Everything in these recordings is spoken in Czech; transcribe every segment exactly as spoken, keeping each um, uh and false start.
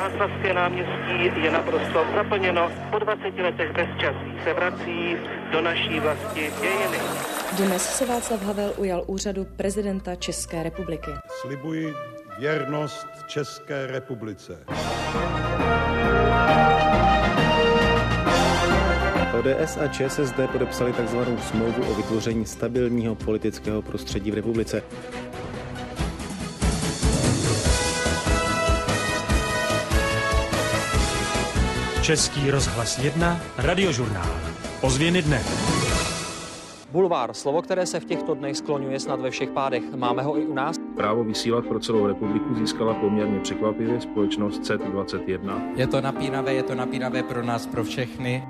Václavské náměstí je naprosto zaplněno. Po dvaceti letech bezčasí se vrací do naší vlasti dějiny. Dnes se Václav Havel ujal úřadu prezidenta České republiky. Slibuji věrnost České republice. O D S a Č S S D podepsali takzvanou smlouvu o vytvoření stabilního politického prostředí v republice. Český rozhlas jedna, Radiožurnál. Ozvěny dne. Bulvár, slovo, které se v těchto dnech skloňuje snad ve všech pádech. Máme ho i u nás. Právo vysílat pro celou republiku získala poměrně překvapivě společnost C E T dvacet jedna. Je to napínavé, je to napínavé pro nás, pro všechny.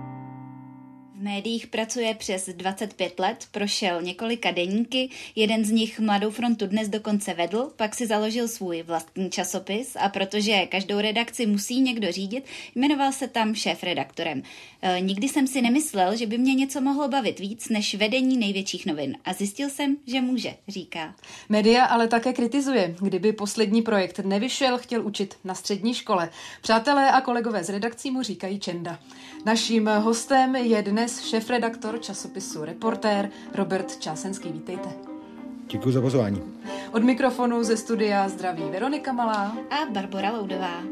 V médiích pracuje přes dvacet pět let, prošel několika deníky, jeden z nich Mladou frontu dnes dokonce vedl, pak si založil svůj vlastní časopis a protože každou redakci musí někdo řídit, jmenoval se tam šéfredaktorem. E, nikdy jsem si nemyslel, že by mě něco mohlo bavit víc než vedení největších novin a zjistil jsem, že může, říká. Média ale také kritizuje. Kdyby poslední projekt nevyšel, chtěl učit na střední škole. Přátelé a kolegové z redakcí mu říkají Čenda. Naším hostem je dnes šéfredaktor časopisu Reportér Robert Čásenský. Vítejte. Děkuji za pozvání. Od mikrofonu ze studia zdraví Veronika Malá a Barbora Loudová.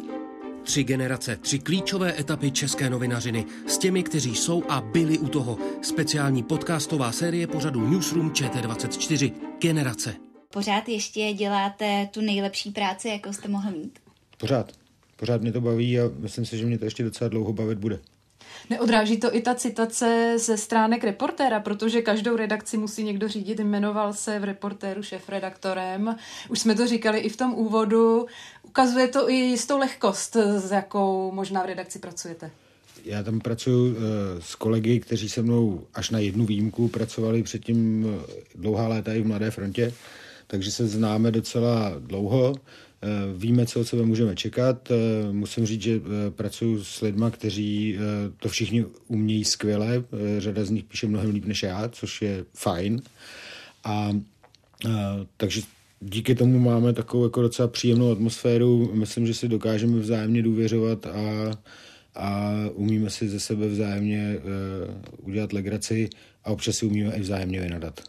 Tři generace, tři klíčové etapy české novinařiny s těmi, kteří jsou a byli u toho. Speciální podcastová série pořadu Newsroom Č T dvacet čtyři. Generace. Pořád ještě děláte tu nejlepší práci, jakou jste mohl mít? Pořád. Pořád mě to baví a myslím si, že mě to ještě docela dlouho bavit bude. Neodráží to i ta citace ze stránek Reportéra, protože každou redakci musí někdo řídit, jmenoval se v Reportéru šéfredaktorem. Už jsme to říkali i v tom úvodu. Ukazuje to i jistou lehkost, s jakou možná v redakci pracujete. Já tam pracuji s kolegy, kteří se mnou až na jednu výjimku pracovali předtím dlouhá léta i v Mladé frontě, takže se známe docela dlouho. Víme, co od sebe můžeme čekat. Musím říct, že pracuji s lidma, kteří to všichni umějí skvěle. Řada z nich píše mnohem líp než já, což je fajn. A, a takže díky tomu máme takovou jako docela příjemnou atmosféru. Myslím, že si dokážeme vzájemně důvěřovat a, a umíme si ze sebe vzájemně udělat legraci a občas si umíme i vzájemně vynadat.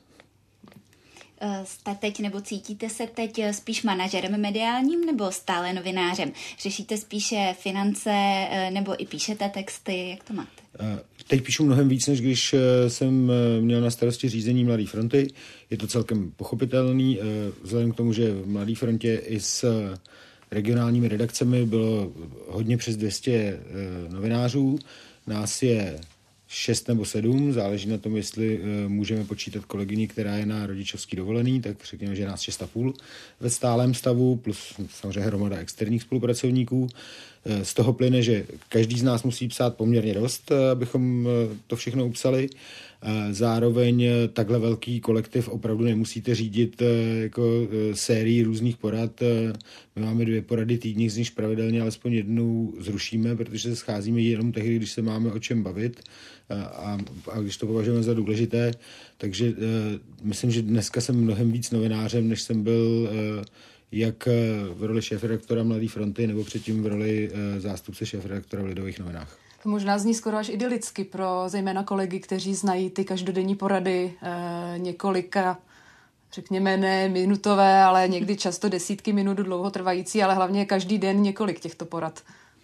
Jste teď nebo cítíte se teď spíš manažerem mediálním nebo stále novinářem? Řešíte spíše finance nebo i píšete texty? Jak to máte? Teď píšu mnohem víc, než když jsem měl na starosti řízení Mladé fronty. Je to celkem pochopitelný, vzhledem k tomu, že v Mladé frontě i s regionálními redakcemi bylo hodně přes dvě stě novinářů. Nás je šest nebo sedm, záleží na tom, jestli uh, můžeme počítat kolegyni, která je na rodičovský dovolený, tak řekněme, že je nás šest a půl ve stálém stavu, plus samozřejmě hromada externích spolupracovníků. Uh, z toho plyne, že každý z nás musí psát poměrně dost, uh, abychom uh, to všechno upsali. Uh, zároveň uh, takhle velký kolektiv opravdu nemusíte řídit uh, jako uh, sérii různých porad. Uh, my máme dvě porady týdně, z nich pravidelně alespoň jednou zrušíme, protože se scházíme jenom tehdy, když se máme o čem bavit. A, a když to považujeme za důležité, takže uh, myslím, že dneska jsem mnohem víc novinářem, než jsem byl uh, jak v roli šéfredaktora Mladé fronty, nebo předtím v roli uh, zástupce šéfredaktora v Lidových novinách. To možná zní skoro až idylicky pro zejména kolegy, kteří znají ty každodenní porady uh, několika, řekněme ne minutové, ale někdy často desítky minut dlouho trvající, ale hlavně každý den několik těchto porad.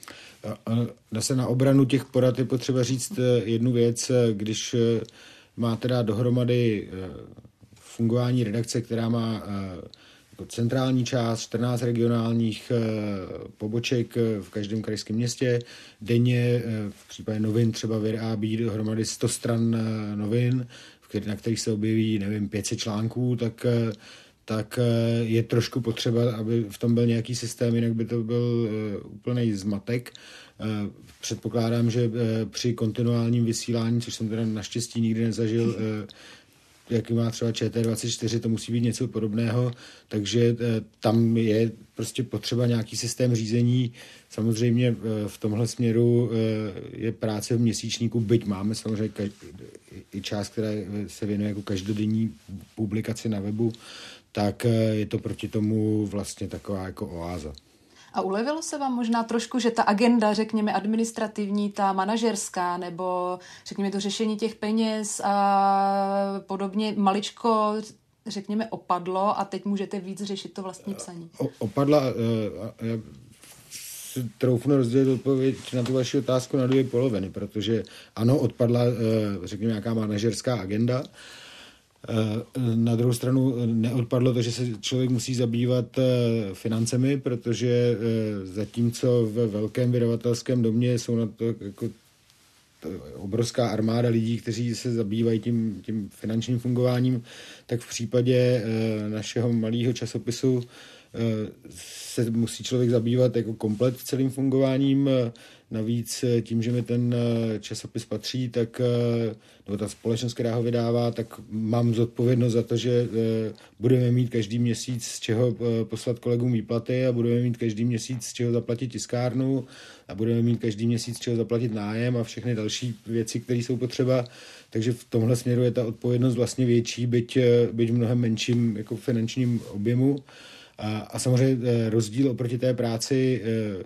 Dá se na obranu těch porad je potřeba říct jednu věc, když máte dát dohromady fungování redakce, která má jako centrální část, čtrnáct regionálních poboček v každém krajském městě, denně v případě novin třeba vyrábí dohromady sto stran novin, na kterých se objeví, nevím, pět set článků, tak tak je trošku potřeba, aby v tom byl nějaký systém, jinak by to byl úplný zmatek. Předpokládám, že při kontinuálním vysílání, což jsem teda naštěstí nikdy nezažil, jaký má třeba Č T dvacet čtyři, to musí být něco podobného, takže tam je prostě potřeba nějaký systém řízení. Samozřejmě v tomhle směru je práce v měsíčníku, byť máme samozřejmě i část, která se věnuje jako každodenní publikaci na webu, tak je to proti tomu vlastně taková jako oáza. A ulevilo se vám možná trošku, že ta agenda, řekněme, administrativní, ta manažerská, nebo řekněme to řešení těch peněz a podobně maličko, řekněme, opadlo a teď můžete víc řešit to vlastní psaní? O, opadla, já si troufnu rozdělit odpověď na tu vaši otázku na dvě poloviny, protože ano, odpadla, řekněme, nějaká manažerská agenda. Na druhou stranu neodpadlo to, že se člověk musí zabývat financemi, protože zatímco ve velkém vydavatelském domě jsou na to jako obrovská armáda lidí, kteří se zabývají tím, tím finančním fungováním, tak v případě našeho malého časopisu se musí člověk zabývat jako komplet celým fungováním. Navíc tím, že mi ten časopis patří, tak, nebo ta společnost, která ho vydává, tak mám zodpovědnost za to, že budeme mít každý měsíc z čeho poslat kolegům výplaty a budeme mít každý měsíc z čeho zaplatit tiskárnu a budeme mít každý měsíc z čeho zaplatit nájem a všechny další věci, které jsou potřeba. Takže v tomhle směru je ta odpovědnost vlastně větší, byť, byť v mnohem menším jako finančním objemu. A, a samozřejmě rozdíl oproti té práci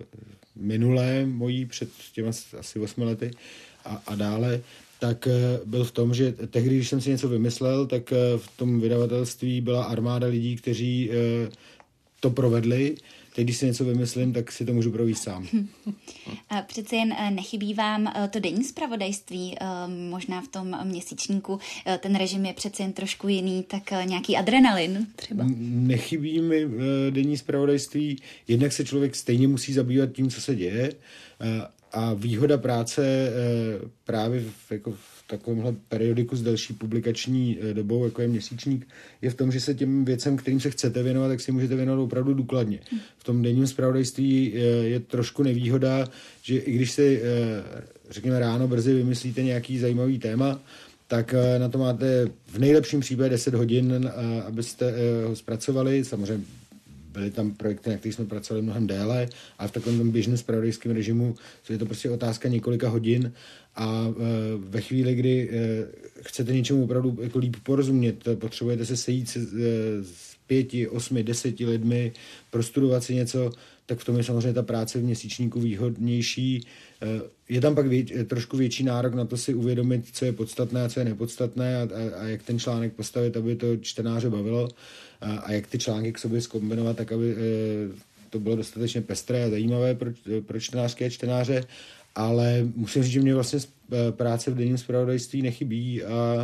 minulé mojí před těma asi osmi lety a, a dále, tak byl v tom, že tehdy, když jsem si něco vymyslel, tak v tom vydavatelství byla armáda lidí, kteří to provedli. Teď, když si něco vymyslím, tak si to můžu provést sám. A přece jen nechybí vám to denní zpravodajství, možná v tom měsíčníku ten režim je přece jen trošku jiný, tak nějaký adrenalin třeba? Nechybí mi denní zpravodajství, jednak se člověk stejně musí zabývat tím, co se děje a výhoda práce právě v, jako v takovémhle periodiku s delší publikační dobou, jako je měsíčník, je v tom, že se těm věcem, kterým se chcete věnovat, tak si můžete věnovat opravdu důkladně. V tom denním zpravodajství je trošku nevýhoda, že i když si, řekněme, ráno brzy vymyslíte nějaký zajímavý téma, tak na to máte v nejlepším případě deset hodin, abyste ho zpracovali. Samozřejmě byly tam projekty, na kterých jsme pracovali mnohem déle, ale v takovém tom běžném zpravodajském režimu je to prostě otázka několika hodin a ve chvíli, kdy chcete něčemu opravdu jako líp porozumět, potřebujete se sejít se, s pěti, osmi, deseti lidmi, prostudovat si něco, tak v tom je samozřejmě ta práce v měsíčníku výhodnější. Je tam pak vět, trošku větší nárok na to si uvědomit, co je podstatné a co je nepodstatné a, a, a jak ten článek postavit, aby to čtenáře bavilo a, a jak ty články k sobě zkombinovat, tak aby e, to bylo dostatečně pestré a zajímavé pro, pro čtenářské čtenáře, ale musím říct, že mě vlastně práce v denním zpravodajství nechybí a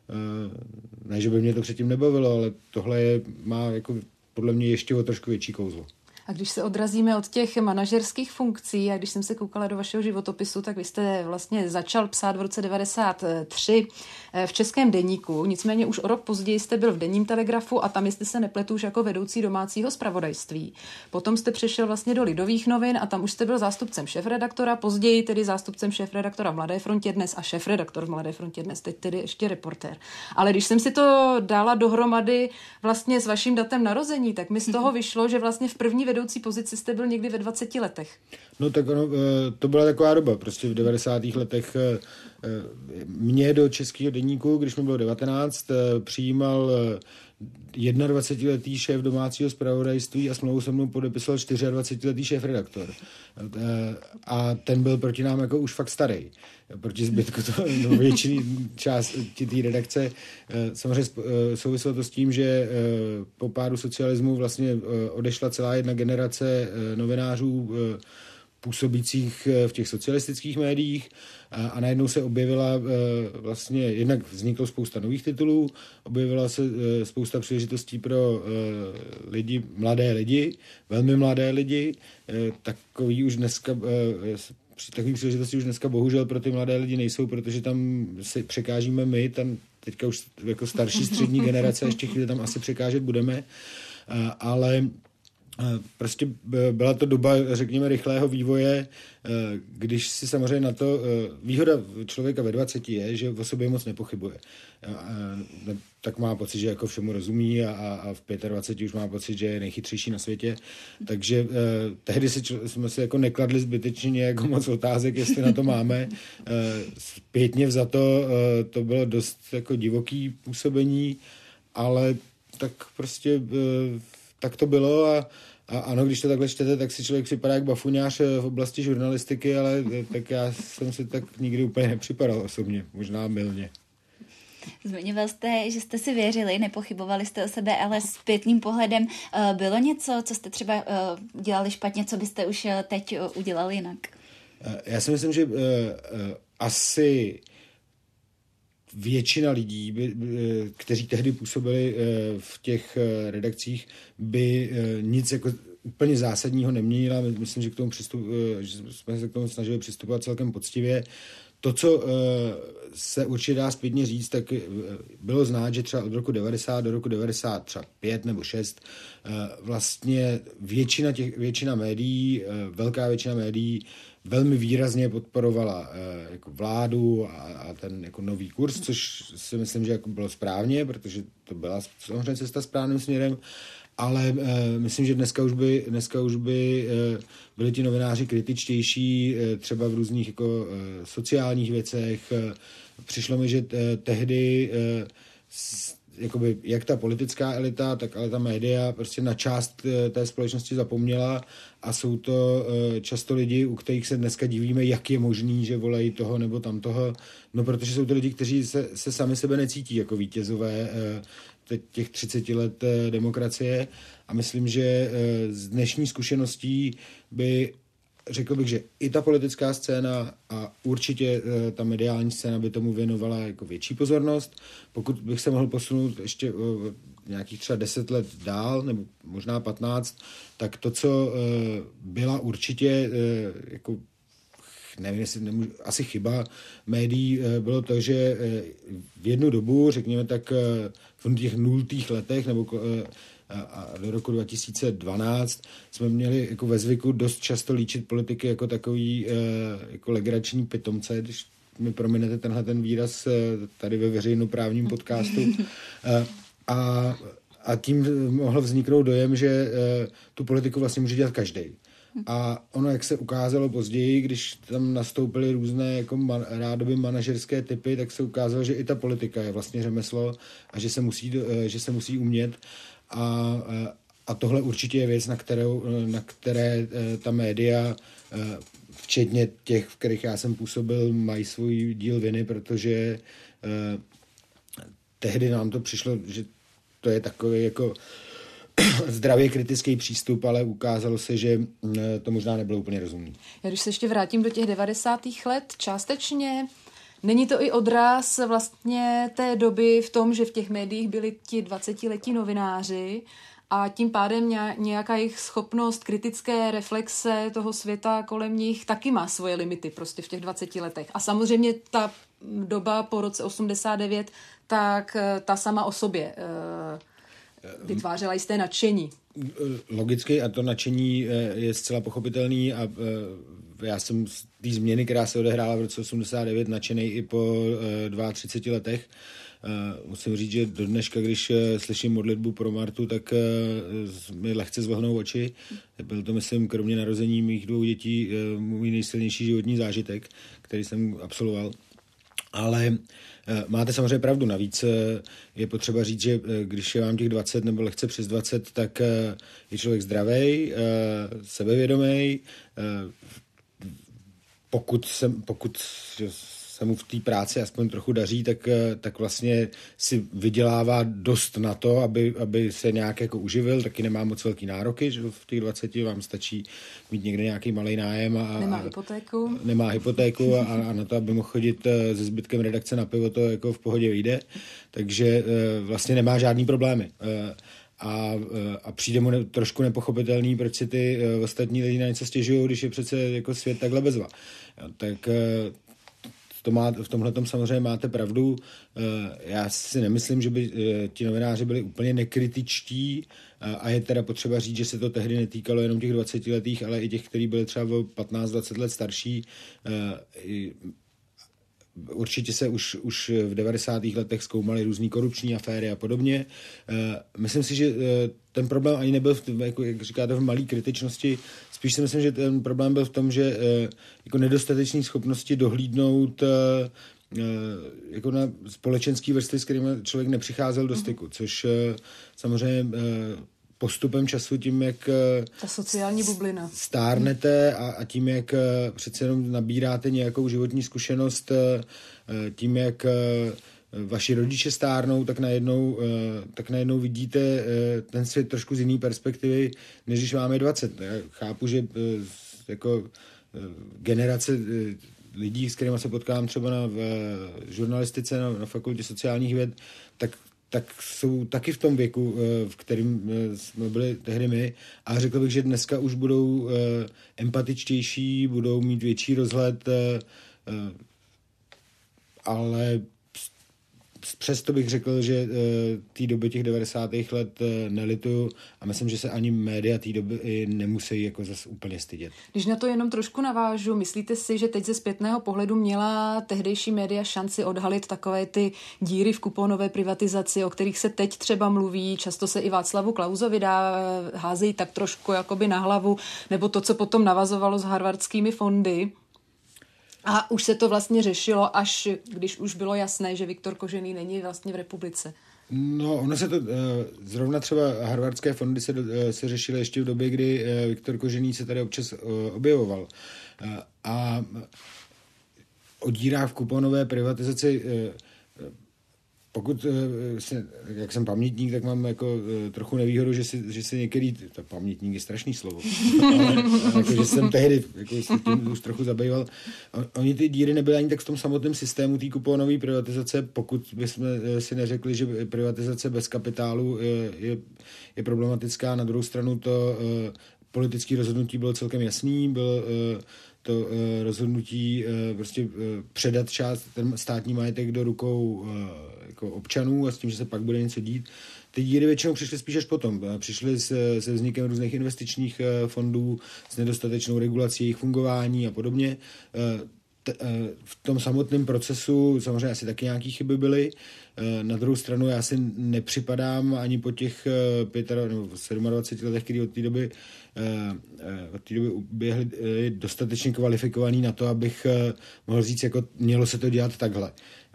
e, ne, že by mě to předtím nebavilo, ale tohle je, má jako podle mě ještě o trošku větší kouzlo. A když se odrazíme od těch manažerských funkcí a když jsem se koukala do vašeho životopisu, tak vy jste vlastně začal psát v roce devadesát tři v Českém deníku, nicméně už o rok později jste byl v Denním Telegrafu a tam, jestli se nepletu, už jako vedoucí domácího zpravodajství. Potom jste přešel vlastně do Lidových novin a tam už jste byl zástupcem šéfredaktora, později tedy zástupcem šéfredaktora v Mladé frontě Dnes a šéfredaktor v Mladé frontě Dnes, teď tedy ještě reportér. Ale když jsem si to dala dohromady vlastně s vaším datem narození, tak mi z toho vyšlo, že vlastně v první vedoucí pozici jste byl někdy ve dvaceti letech. No tak ono, to byla taková doba, prostě v devadesátých letech mě do Českého deníku, když mi bylo devatenáct, přijímal jednadvacetiletý šéf domácího zpravodajství a smlouvu se mnou podepisal dvacetičtyřletý šéfredaktor. A ten byl proti nám jako už fakt starý. Proti zbytku to no, většiný části té redakce. Samozřejmě souviselo to s tím, že po pádu socialismu vlastně odešla celá jedna generace novinářů působících v těch socialistických médiích a, a najednou se objevila vlastně, jednak vzniklo spousta nových titulů, objevila se spousta příležitostí pro lidi, mladé lidi, velmi mladé lidi, takový už dneska takový příležitosti už dneska bohužel pro ty mladé lidi nejsou, protože tam si překážíme my, tam teďka už jako starší střední generace, ještě chvíli tam asi překážet budeme, ale prostě byla to doba, řekněme, rychlého vývoje, když si samozřejmě na to, výhoda člověka ve dvaceti je, že o sobě moc nepochybuje. Tak má pocit, že jako všemu rozumí a, a v dvaceti pěti už má pocit, že je nejchytřejší na světě. Takže tehdy si, jsme si jako nekladli zbytečně nějak moc otázek, jestli na to máme. Zpětně vzato to bylo dost jako divoký působení, ale tak prostě tak to bylo a A ano, když to takhle čtete, tak si člověk připadá jak bafuňář v oblasti žurnalistiky, ale tak já jsem si tak nikdy úplně nepřipadal osobně, možná mylně. Zmiňoval jste, že jste si věřili, nepochybovali jste o sebe, ale zpětným pohledem bylo něco, co jste třeba dělali špatně, co byste už teď udělali jinak? Já si myslím, že uh, uh, asi většina lidí, by, kteří tehdy působili v těch redakcích, by nic jako úplně zásadního neměnila. Myslím, že, k tomu přistup, že jsme se k tomu snažili přistupovat celkem poctivě. To, co se určitě dá zpětně říct, tak bylo znát, že třeba od roku devadesát do roku devadesát pět nebo šest vlastně většina, těch, většina médií, velká většina médií velmi výrazně podporovala eh, jako vládu a, a ten jako nový kurz, což si myslím, že jako bylo správně, protože to byla samozřejmě cesta správným směrem, ale eh, myslím, že dneska už by, dneska už by eh, byli ti novináři kritičtější eh, třeba v různých jako eh, sociálních věcech. Eh, přišlo mi, že eh, tehdy eh, s, jakoby, jak ta politická elita, tak ale ta média prostě na část té společnosti zapomněla a jsou to často lidi, u kterých se dneska divíme, jak je možný, že volají toho nebo tamtoho, no protože jsou to lidi, kteří se, se sami sebe necítí jako vítězové těch třicet let demokracie a myslím, že z dnešní zkušeností by řekl bych, že i ta politická scéna a určitě ta mediální scéna by tomu věnovala jako větší pozornost. Pokud bych se mohl posunout ještě nějakých třeba deset let dál, nebo možná patnáct, tak to, co byla určitě jako nevím, jestli nemůžu, asi chyba médií, bylo to, že v jednu dobu, řekněme tak v těch nultých letech, nebo a do roku dva tisíce dvanáct jsme měli jako ve zvyku dost často líčit politiky jako takový jako legrační pitomce, když mi prominete tenhle ten výraz tady ve veřejnoprávním podcastu. A, a tím mohl vzniknout dojem, že tu politiku vlastně může dělat každý. A ono, jak se ukázalo později, když tam nastoupily různé jako man, rádoby manažerské typy, tak se ukázalo, že i ta politika je vlastně řemeslo a že se musí, že se musí umět. A, a tohle určitě je věc, na, kterou, na které ta média, včetně těch, v kterých já jsem působil, mají svůj díl viny, protože tehdy nám to přišlo, že to je takový jako zdravě kritický přístup, ale ukázalo se, že to možná nebylo úplně rozumný. Já když se ještě vrátím do těch devadesátých let, částečně není to i odraz vlastně té doby v tom, že v těch médiích byli ti dvacetiletí novináři a tím pádem nějaká jejich schopnost kritické reflexe toho světa kolem nich taky má svoje limity prostě v těch dvaceti letech. A samozřejmě ta doba po roce osmdesát devět, tak ta sama o sobě vytvářela jisté nadšení. Logicky a to nadšení je zcela pochopitelný a já jsem z té změny, která se odehrála v roce osmdesát devět, nadšený i po třiceti dvou letech. Musím říct, že do dneška, když slyším modlitbu pro Martu, tak mi lehce zvlhnou oči. Byl to, myslím, kromě narození mých dvou dětí můj nejsilnější životní zážitek, který jsem absolvoval. Ale máte samozřejmě pravdu. Navíc je potřeba říct, že když je vám těch dvacet nebo lehce přes dvacet, tak je člověk zdravý, sebevědomý. Pokud se, pokud se mu v té práci aspoň trochu daří, tak, tak vlastně si vydělává dost na to, aby, aby se nějak jako uživil, taky nemá moc velký nároky, že v těch dvaceti vám stačí mít někde nějaký malej nájem a nemá hypotéku. Nemá hypotéku a, a na to, aby mohl chodit se zbytkem redakce na pivo, to jako v pohodě vyjde, takže vlastně nemá žádný problémy. A, a přijde mu ne, trošku nepochopitelný, proč si ty ostatní lidi na něco stěžují, když je přece jako svět takhle bezva. Tak to má, v tomhletom samozřejmě máte pravdu. Já si nemyslím, že by ti novináři byli úplně nekritičtí a je teda potřeba říct, že se to tehdy netýkalo jenom těch dvacetiletých, ale i těch, kteří byli třeba o patnáct dvacet let starší. Určitě se už, už v devadesátých letech zkoumaly různý korupční aféry a podobně. Myslím si, že ten problém ani nebyl, v, jako, jak říkáte, v malé kritičnosti. Spíš si myslím, že ten problém byl v tom, že jako nedostatečné schopnosti dohlídnout jako na společenský vrstvy, s kterými člověk nepřicházel do styku, což samozřejmě postupem času, tím, jak ta sociální bublina stárnete a, a tím, jak přece jenom nabíráte nějakou životní zkušenost, tím, jak vaši rodiče stárnou, tak najednou, tak najednou vidíte ten svět trošku z jiný perspektivy, než když máme dvacet. Já chápu, že jako generace lidí, s kterými se potkávám třeba na v žurnalistice, na, na fakultě sociálních věd, tak tak jsou taky v tom věku, v kterým jsme byli tehdy my. A řekl bych, že dneska už budou empatičtější, budou mít větší rozhled, ale přesto bych řekl, že té doby těch devadesátých let nelituju a myslím, že se ani média té doby nemusí jako zase úplně stydět. Když na to jenom trošku navážu, myslíte si, že teď ze zpětného pohledu měla tehdejší média šanci odhalit takové ty díry v kuponové privatizaci, o kterých se teď třeba mluví, často se i Václavu Klausovi dá, házejí tak trošku jakoby na hlavu, nebo to, co potom navazovalo s harvardskými fondy? A už se to vlastně řešilo, až když už bylo jasné, že Viktor Kožený není vlastně v republice. No, ono se to, zrovna třeba harvardské fondy se, se řešily ještě v době, kdy Viktor Kožený se tady občas objevoval. A o dírách v kuponové privatizaci, pokud, jak jsem pamětník, tak mám jako trochu nevýhodu, že si, že si některý, to pamětník je strašný slovo, ale jako, že jsem tehdy jako, tím už trochu zabýval. Oni ty díry nebyly ani tak v tom samotném systému té kuponové privatizace, pokud bychom si neřekli, že privatizace bez kapitálu je, je, je problematická. Na druhou stranu to politické rozhodnutí bylo celkem jasný, bylo to uh, rozhodnutí uh, prostě uh, předat část ten státní majetek do rukou uh, jako občanů a s tím, že se pak bude něco dít. Ty díry většinou přišly spíš až potom. Přišly se, se vznikem různých investičních uh, fondů, s nedostatečnou regulací jejich fungování a podobně. Uh, t, uh, v tom samotném procesu samozřejmě asi taky nějaké chyby byly. Uh, na druhou stranu já si nepřipadám ani po těch uh, pět, nebo dvacet sedm letech, kdy od té doby od té doby uběhli dostatečně kvalifikovaný na to, abych mohl říct, jako mělo se to dělat takhle.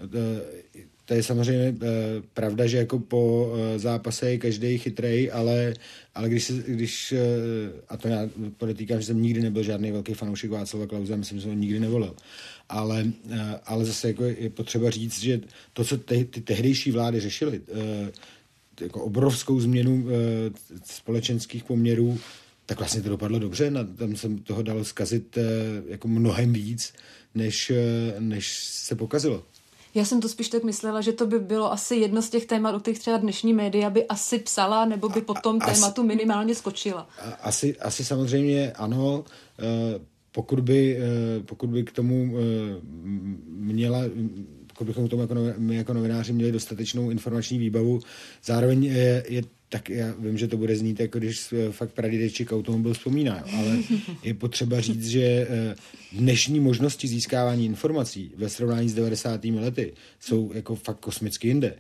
To je samozřejmě pravda, že jako po zápase je každý chytrej, ale, ale když, se, když, a to já podotýkám, že jsem nikdy nebyl žádný velký fanoušek Václava Klause, myslím, že jsem ho nikdy nevolil. Ale, ale zase jako je potřeba říct, že to, co te, ty tehdejší vlády řešily, jako obrovskou změnu společenských poměrů, tak vlastně to dopadlo dobře, na, tam jsem toho dal zkazit jako mnohem víc, než, než se pokazilo. Já jsem to spíš tak myslela, že to by bylo asi jedno z těch témat, o kterých třeba dnešní média by asi psala, nebo by po tom tématu minimálně skočila. Asi, asi samozřejmě ano, pokud by, pokud by k tomu měla, pokud bychom k tomu jako, my jako novináři měli dostatečnou informační výbavu, zároveň je, je tak já vím, že to bude znít, jako když fakt pradědeček automobil vzpomíná, ale je potřeba říct, že dnešní možnosti získávání informací ve srovnání s devadesátými lety jsou jako fakt kosmicky jinde.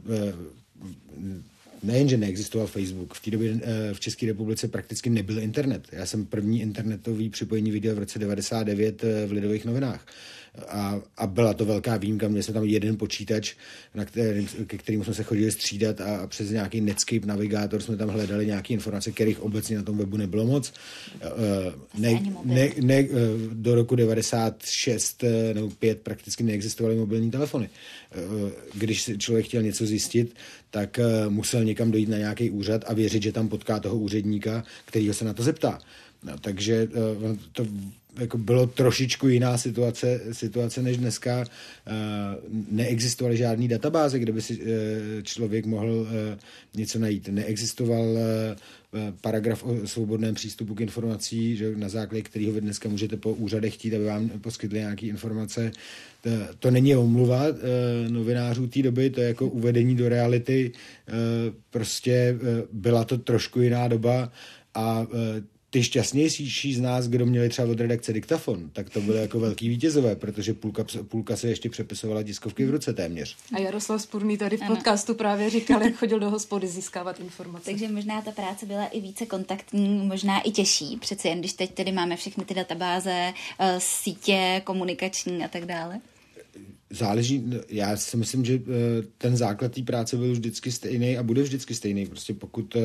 Nejenže neexistoval Facebook, v té době v České republice prakticky nebyl internet. Já jsem první internetový připojení viděl v roce devadesát devět v Lidových novinách. A, a byla to velká výjimka, měli jsme tam jeden počítač, na kterým, ke kterému jsme se chodili střídat a, a přes nějaký Netscape navigátor jsme tam hledali nějaké informace, kterých obecně na tom webu nebylo moc. Ne, ne, ne, do roku devadesát šest nebo pět prakticky neexistovaly mobilní telefony. Když člověk chtěl něco zjistit, tak musel někam dojít na nějaký úřad a věřit, že tam potká toho úředníka, kterýho se na to zeptá. No, takže to jako bylo trošičku jiná situace, situace než dneska. Neexistovaly žádný databáze, kde by si člověk mohl něco najít. Neexistoval paragraf o svobodném přístupu k informací, že na základě kterého vy dneska můžete po úřadech chtít, aby vám poskytli nějaké informace. To, to není omluva novinářů té doby, to je jako uvedení do reality. Prostě byla to trošku jiná doba a ty šťastnější z nás, kdo měli třeba od redakce diktafon, tak to bylo jako velký vítězové, protože půlka, půlka se ještě přepisovala tiskovky v ruce téměř. A Jaroslav Spurný tady v ano. podcastu právě říkal, jak chodil do hospody získávat informace. Takže možná ta práce byla i více kontaktní, možná i těžší, přece jen když teď tedy máme všechny ty databáze, sítě komunikační a tak dále. záleží, já si myslím, že ten základ té práce byl vždycky stejný a bude vždycky stejný. Prostě pokud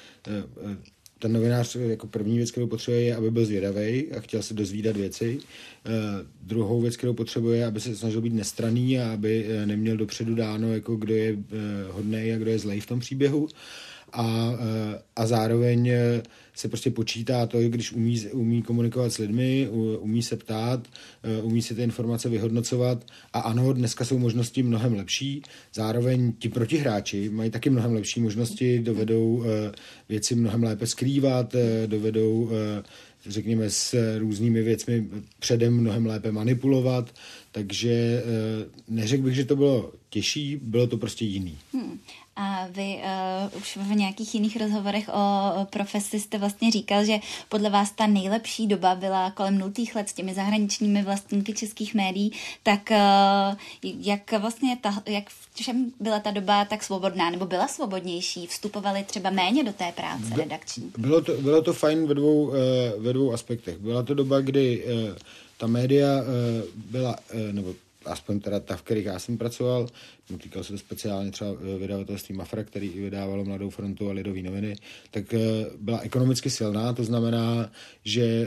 ten novinář jako první věc, kterou potřebuje, je, aby byl zvědavej a chtěl se dozvídat věci. Druhou věc, kterou potřebuje, aby se snažil být nestranný a aby neměl dopředu dáno, jako kdo je hodnej a kdo je zlej v tom příběhu. A, a zároveň se prostě počítá to, když umí, umí komunikovat s lidmi, umí se ptát, umí si ty informace vyhodnocovat a ano, dneska jsou možnosti mnohem lepší, zároveň ti protihráči mají taky mnohem lepší možnosti, dovedou věci mnohem lépe skrývat, dovedou řekněme s různými věcmi předem mnohem lépe manipulovat, takže neřekl bych, že to bylo těžší, bylo to prostě jiný. Hmm. A vy uh, už v nějakých jiných rozhovorech o profesi jste vlastně říkal, že podle vás ta nejlepší doba byla kolem nultých let s těmi zahraničními vlastníky českých médií, tak uh, jak vlastně ta, jak v čem byla ta doba tak svobodná, nebo byla svobodnější? Vstupovali třeba méně do té práce redakční? Bylo to, bylo to fajn ve dvou, uh, ve dvou aspektech. Byla to doba, kdy uh, ta média uh, byla, uh, nebo aspoň teda ta, v kterých já jsem pracoval, týkal se to speciálně třeba vydavatelství Mafra, který i vydávalo Mladou frontu a Lidové noviny, tak byla ekonomicky silná, to znamená, že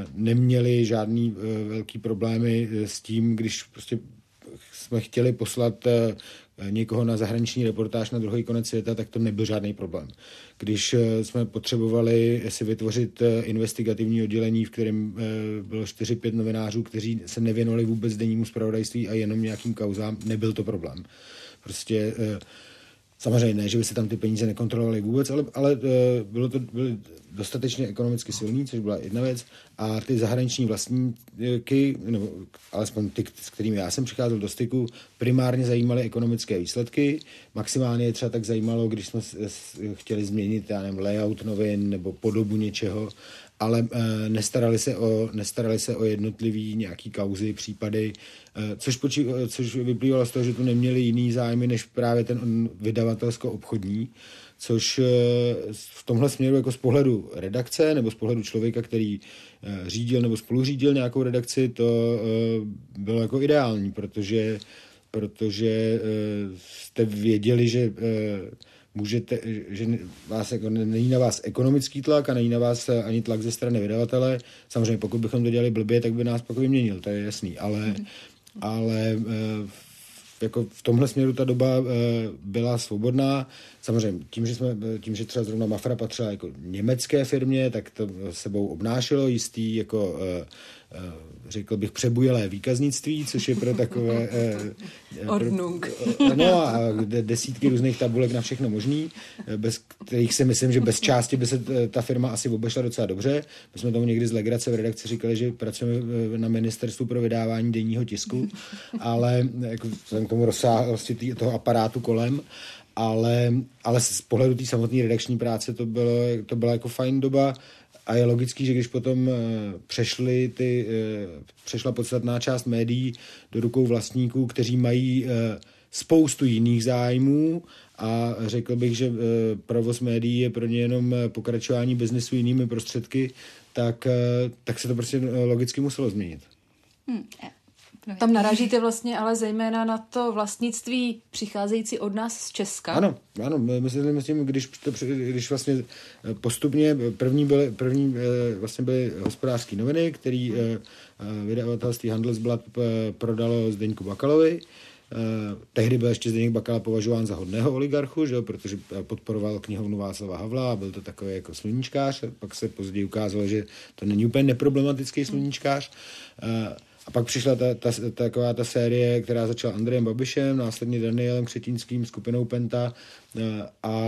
neměli žádný velký problémy s tím, když prostě jsme chtěli poslat někoho na zahraniční reportáž na druhý konec světa, tak to nebyl žádný problém. Když jsme potřebovali si vytvořit investigativní oddělení, v kterém bylo čtyři pět novinářů, kteří se nevěnovali vůbec dennímu zpravodajství a jenom nějakým kauzám, nebyl to problém. Prostě samozřejmě ne, že by se tam ty peníze nekontrolovaly vůbec, ale, ale bylo to byly dostatečně ekonomicky silný, což byla jedna věc. A ty zahraniční vlastníky, nebo alespoň ty, s kterými já jsem přicházel do styku, primárně zajímaly ekonomické výsledky. Maximálně je třeba tak zajímalo, když jsme chtěli změnit, já nevím, layout novin nebo podobu něčeho, ale e, nestarali se o, nestarali se o jednotlivý nějaký kauzy, případy, e, což, počí, což vyplývalo z toho, že tu neměli jiný zájmy, než právě ten vydavatelsko-obchodní, což e, v tomhle směru jako z pohledu redakce nebo z pohledu člověka, který e, řídil nebo spoluřídil nějakou redakci, to e, bylo jako ideální, protože, protože e, jste věděli, že e, můžete, že vás, jako, není na vás ekonomický tlak a není na vás ani tlak ze strany vydavatele. Samozřejmě pokud bychom to dělali blbě, tak by nás pak vyměnil, to je jasný, ale, mm. ale jako v tomhle směru ta doba byla svobodná. Samozřejmě tím, že, jsme, tím, že třeba zrovna Mafra patřila jako německé firmě, tak to sebou obnášelo jistý jako řekl bych přebujelé výkaznictví, což je pro takové Ordnung. Pro, no a desítky různých tabulek na všechno možný, bez kterých si myslím, že bez části by se ta firma asi obešla docela dobře. My jsme tomu někdy z legrace v redakci říkali, že pracujeme na ministerstvu pro vydávání denního tisku, ale jako vzhledem k tomu rozsáhlosti toho aparátu kolem, ale, ale z pohledu té samotné redakční práce to, bylo, to byla jako fajn doba. A je logický, že když potom uh, přešly ty, uh, přešla podstatná část médií do rukou vlastníků, kteří mají uh, spoustu jiných zájmů a řekl bych, že uh, provoz médií je pro ně jenom pokračování biznesu jinými prostředky, tak, uh, tak se to prostě logicky muselo změnit. Hmm. Tam narážíte vlastně ale zejména na to vlastnictví přicházející od nás z Česka. Ano, ano, myslím, myslím když, to, když vlastně postupně první byly, první vlastně byly Hospodářské noviny, který vydavatelství Handelsblatt prodalo Zdeňku Bakalovi. Tehdy byl ještě Zdeněk Bakala považován za hodného oligarchu, že jo, protože podporoval knihovnu Václava Havla a byl to takový jako sluníčkář. Pak se později ukázalo, že to není úplně neproblematický sluníčkář. A pak přišla ta, ta, taková ta série, která začala Andrejem Babišem, následně Danielem Křetínským, skupinou Penta a,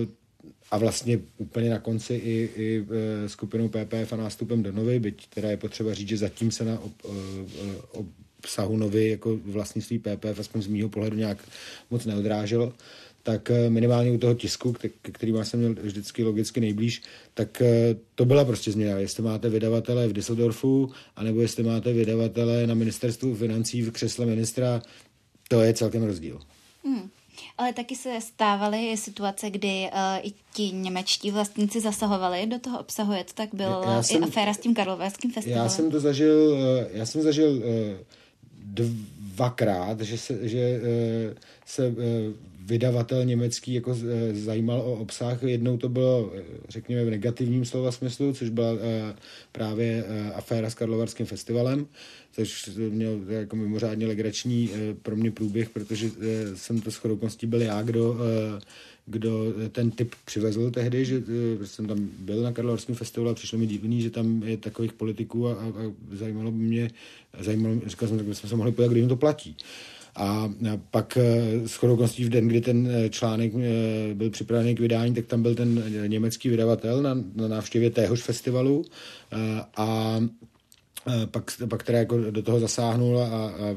a vlastně úplně na konci i, i skupinou P P F a nástupem do Novy, byť teda je potřeba říct, že zatím se na ob, ob, obsahu Novy jako vlastnictví P P F aspoň z mýho pohledu nějak moc neodráželo. Tak minimálně u toho tisku, který jsem měl vždycky logicky nejblíž, tak to byla prostě změna. Jestli máte vydavatele v Düsseldorfu, anebo jestli máte vydavatele na ministerstvu financí v křesle ministra, to je celkem rozdíl. Hmm. Ale taky se stávaly situace, kdy uh, i ti němečtí vlastníci zasahovali do toho obsahu. Je to tak bylo i aféra s tím Karlovarským festivalem. Já jsem to zažil, já jsem zažil dvakrát, že se, že se vydavatel německý jako zajímal o obsah. Jednou to bylo, řekněme, v negativním slova smyslu, což byla právě aféra s Karlovarským festivalem, což měl jako mimořádně legrační pro mě průběh, protože jsem to shodou okolností byl já, kdo, kdo ten tip přivezl tehdy, že jsem tam byl na Karlovarském festivalu a přišlo mi divný, že tam je takových politiků a, a zajímalo by mě, zajímalo, říkal jsem, že jsme se mohli podívat, kdy jim to platí. A pak shodou okolností v den, kdy ten článek byl připravený k vydání, tak tam byl ten německý vydavatel na, na návštěvě téhož festivalu a pak, pak teda jako do toho zasáhnul a, a, a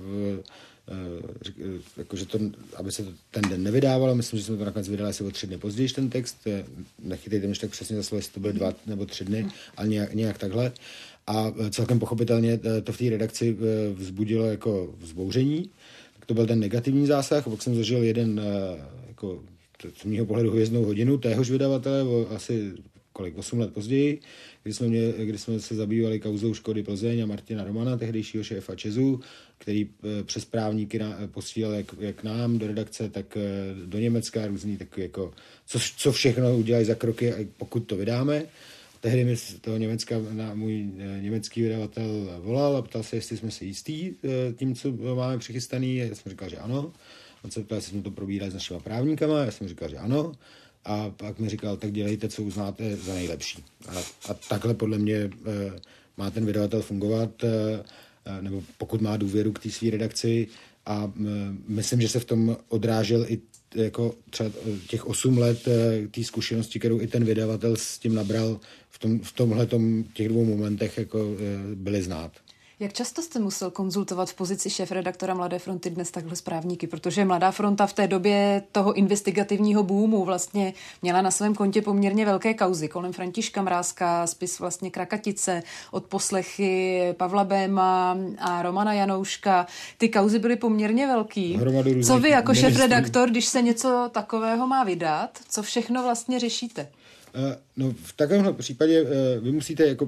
jako, že to, aby se to ten den nevydávalo, myslím, že jsme to nakonec vydali asi o tři dny později, ten text, nechytejte mě tak přesně za slovo, jestli to byly dva nebo tři dny, ale nějak, nějak takhle. A celkem pochopitelně to v té redakci vzbudilo jako vzbouření. To byl ten negativní zásah, pak jsem zažil jeden, jako z mýho pohledu hvězdnou hodinu téhož vydavatele, o asi kolik, osm let později, kdy jsme, mě, kdy jsme se zabývali kauzou Škody Plzeň a Martina Romana, tehdejšího šéfa Česu, který přes právníky na, posílal jak, jak nám do redakce, tak do Německa různý, tak jako, co, co všechno udělají za kroky, pokud to vydáme. Tehdy mi z toho Německa na můj německý vydavatel volal a ptal se, jestli jsme si jistí tím, co máme přichystaný. Já jsem říkal, že ano. On se ptal, jestli jsme to probírali s našimi právníkama. Já jsem říkal, že ano. A pak mi říkal, tak dělejte, co uznáte za nejlepší. A, a takhle podle mě e, má ten vydavatel fungovat, e, nebo pokud má důvěru k té své redakci. A e, myslím, že se v tom odrážel i jako třeba těch osm let té zkušenosti, kterou i ten vydavatel s tím nabral v, tom, v tomhletom těch dvou momentech jako byly znát. Jak často jste musel konzultovat v pozici šéfredaktora Mladé fronty dnes takhle s právníky? Protože Mladá fronta v té době toho investigativního boomu vlastně měla na svém kontě poměrně velké kauzy. Kolem Františka Mrázka, spis vlastně Krakatice, odposlechy Pavla Béma a Romana Janouška. Ty kauzy byly poměrně velký. Co vy jako šéfredaktor, když se něco takového má vydat, co všechno vlastně řešíte? Uh, no v takovémhle případě uh, vy musíte jako...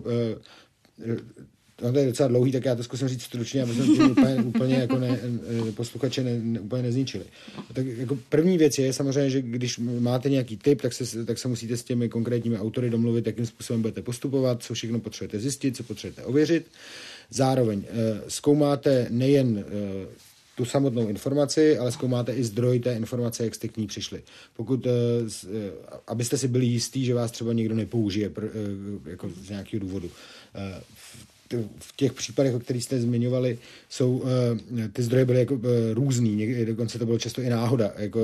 Uh, No, to je docela dlouhý, tak já to zkusím říct stručně, aby jsme tím úplně, úplně jako ne, posluchače ne, ne, úplně nezničili. Tak jako první věc je samozřejmě, že když máte nějaký tip, tak se, tak se musíte s těmi konkrétními autory domluvit, jakým způsobem budete postupovat, co všechno potřebujete zjistit, co potřebujete ověřit. Zároveň eh, zkoumáte nejen eh, tu samotnou informaci, ale zkoumáte i zdroj té informace, jak jste k ní přišli. Pokud, eh, abyste si byli jistí, že vás třeba někdo nepoužije pr, eh, jako z nějakého důvodu. Eh, v těch případech, o kterých jste zmiňovali, jsou, ty zdroje byly jako různý, někdy, dokonce to bylo často i náhoda, jako,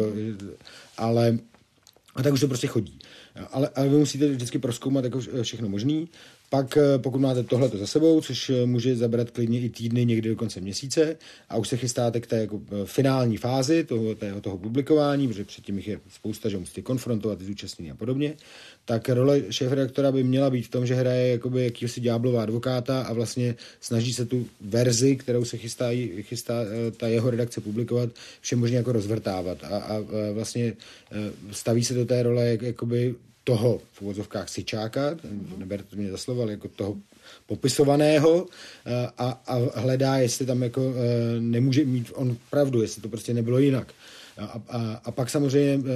ale a tak už to prostě chodí. Ale, ale vy musíte vždycky prozkoumat jako všechno možný. Pak, pokud máte tohleto za sebou, což může zabrat klidně i týdny, někdy do konce měsíce, a už se chystáte k té jako finální fázi toho, toho, toho publikování, protože předtím jich je spousta, že musíte konfrontovat i zúčastnění a podobně, tak role šéfredaktora by měla být v tom, že hraje jakoby jakýhosi ďáblova advokáta a vlastně snaží se tu verzi, kterou se chystá, chystá ta jeho redakce publikovat, všemožně jako rozvrtávat. A, a vlastně staví se do té role jak, jakoby toho v uvozovkách syčáka, neberte mě za slovo, ale jako toho popisovaného a, a hledá, jestli tam jako nemůže mít on pravdu, jestli to prostě nebylo jinak. A, a, a pak samozřejmě e,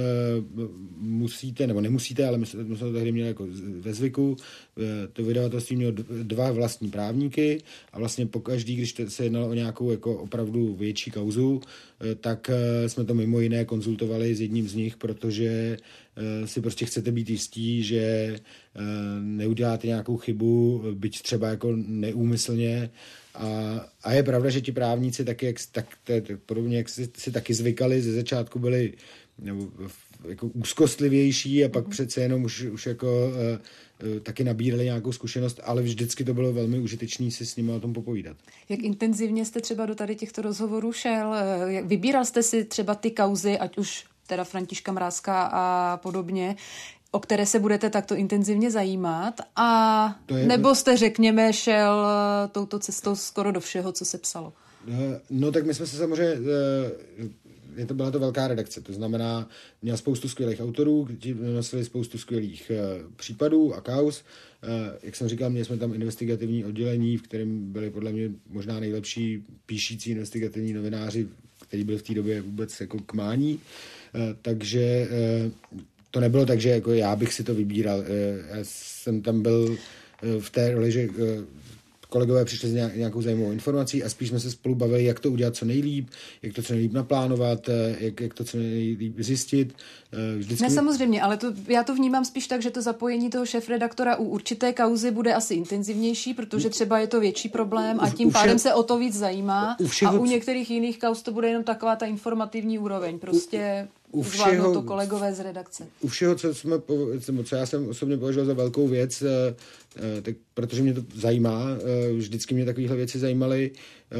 musíte, nebo nemusíte, ale my jsme to tehdy měli jako ve zvyku, e, to vydavatelství mělo dva vlastní právníky a vlastně pokaždý, když se jednalo o nějakou jako opravdu větší kauzu, e, tak e, jsme to mimo jiné konzultovali s jedním z nich, protože e, si prostě chcete být jistí, že e, neuděláte nějakou chybu, byť třeba jako neúmyslně. A, a je pravda, že ti právníci taky, jak, tak, tak, podobně jak si, si taky zvykali, ze začátku byli nebo, jako úzkostlivější a pak mm. přece jenom už, už jako uh, uh, taky nabírali nějakou zkušenost, ale vždycky to bylo velmi užitečné si s nimi o tom popovídat. Jak intenzivně jste třeba do tady těchto rozhovorů šel? Vybíral jste si třeba ty kauzy, ať už teda Františka Mrázka a podobně, o které se budete takto intenzivně zajímat, a je... nebo jste, řekněme, šel touto cestou skoro do všeho, co se psalo? No tak my jsme se samozřejmě, je to, byla to velká redakce, to znamená, měla spoustu skvělých autorů, nosili spoustu skvělých uh, případů a kauz. Uh, jak jsem říkal, měli jsme tam investigativní oddělení, v kterém byli podle mě možná nejlepší píšící investigativní novináři, kteří byli v té době vůbec jako k mání. Uh, takže uh, to nebylo tak, že jako já bych si to vybíral. Uh, já jsem tam byl uh, v té roli, že uh, kolegové přišli s nějakou zajímavou informací a spíš jsme se spolu bavili, jak to udělat co nejlíp, jak to co nejlíp naplánovat, jak, jak to co nejlíp zjistit. Vždycky... Ne, samozřejmě, ale to, já to vnímám spíš tak, že to zapojení toho šéfredaktora u určité kauzy bude asi intenzivnější, protože třeba je to větší problém a tím všeho, pádem se o to víc zajímá u všeho, a u některých jiných kauz to bude jenom taková ta informativní úroveň, prostě u, u všeho, to kolegové z redakce. U všeho, co, jsme, co já jsem osobně považoval za velkou věc, tak protože mě to zajímá, vždycky mě takovéhle věci zajímaly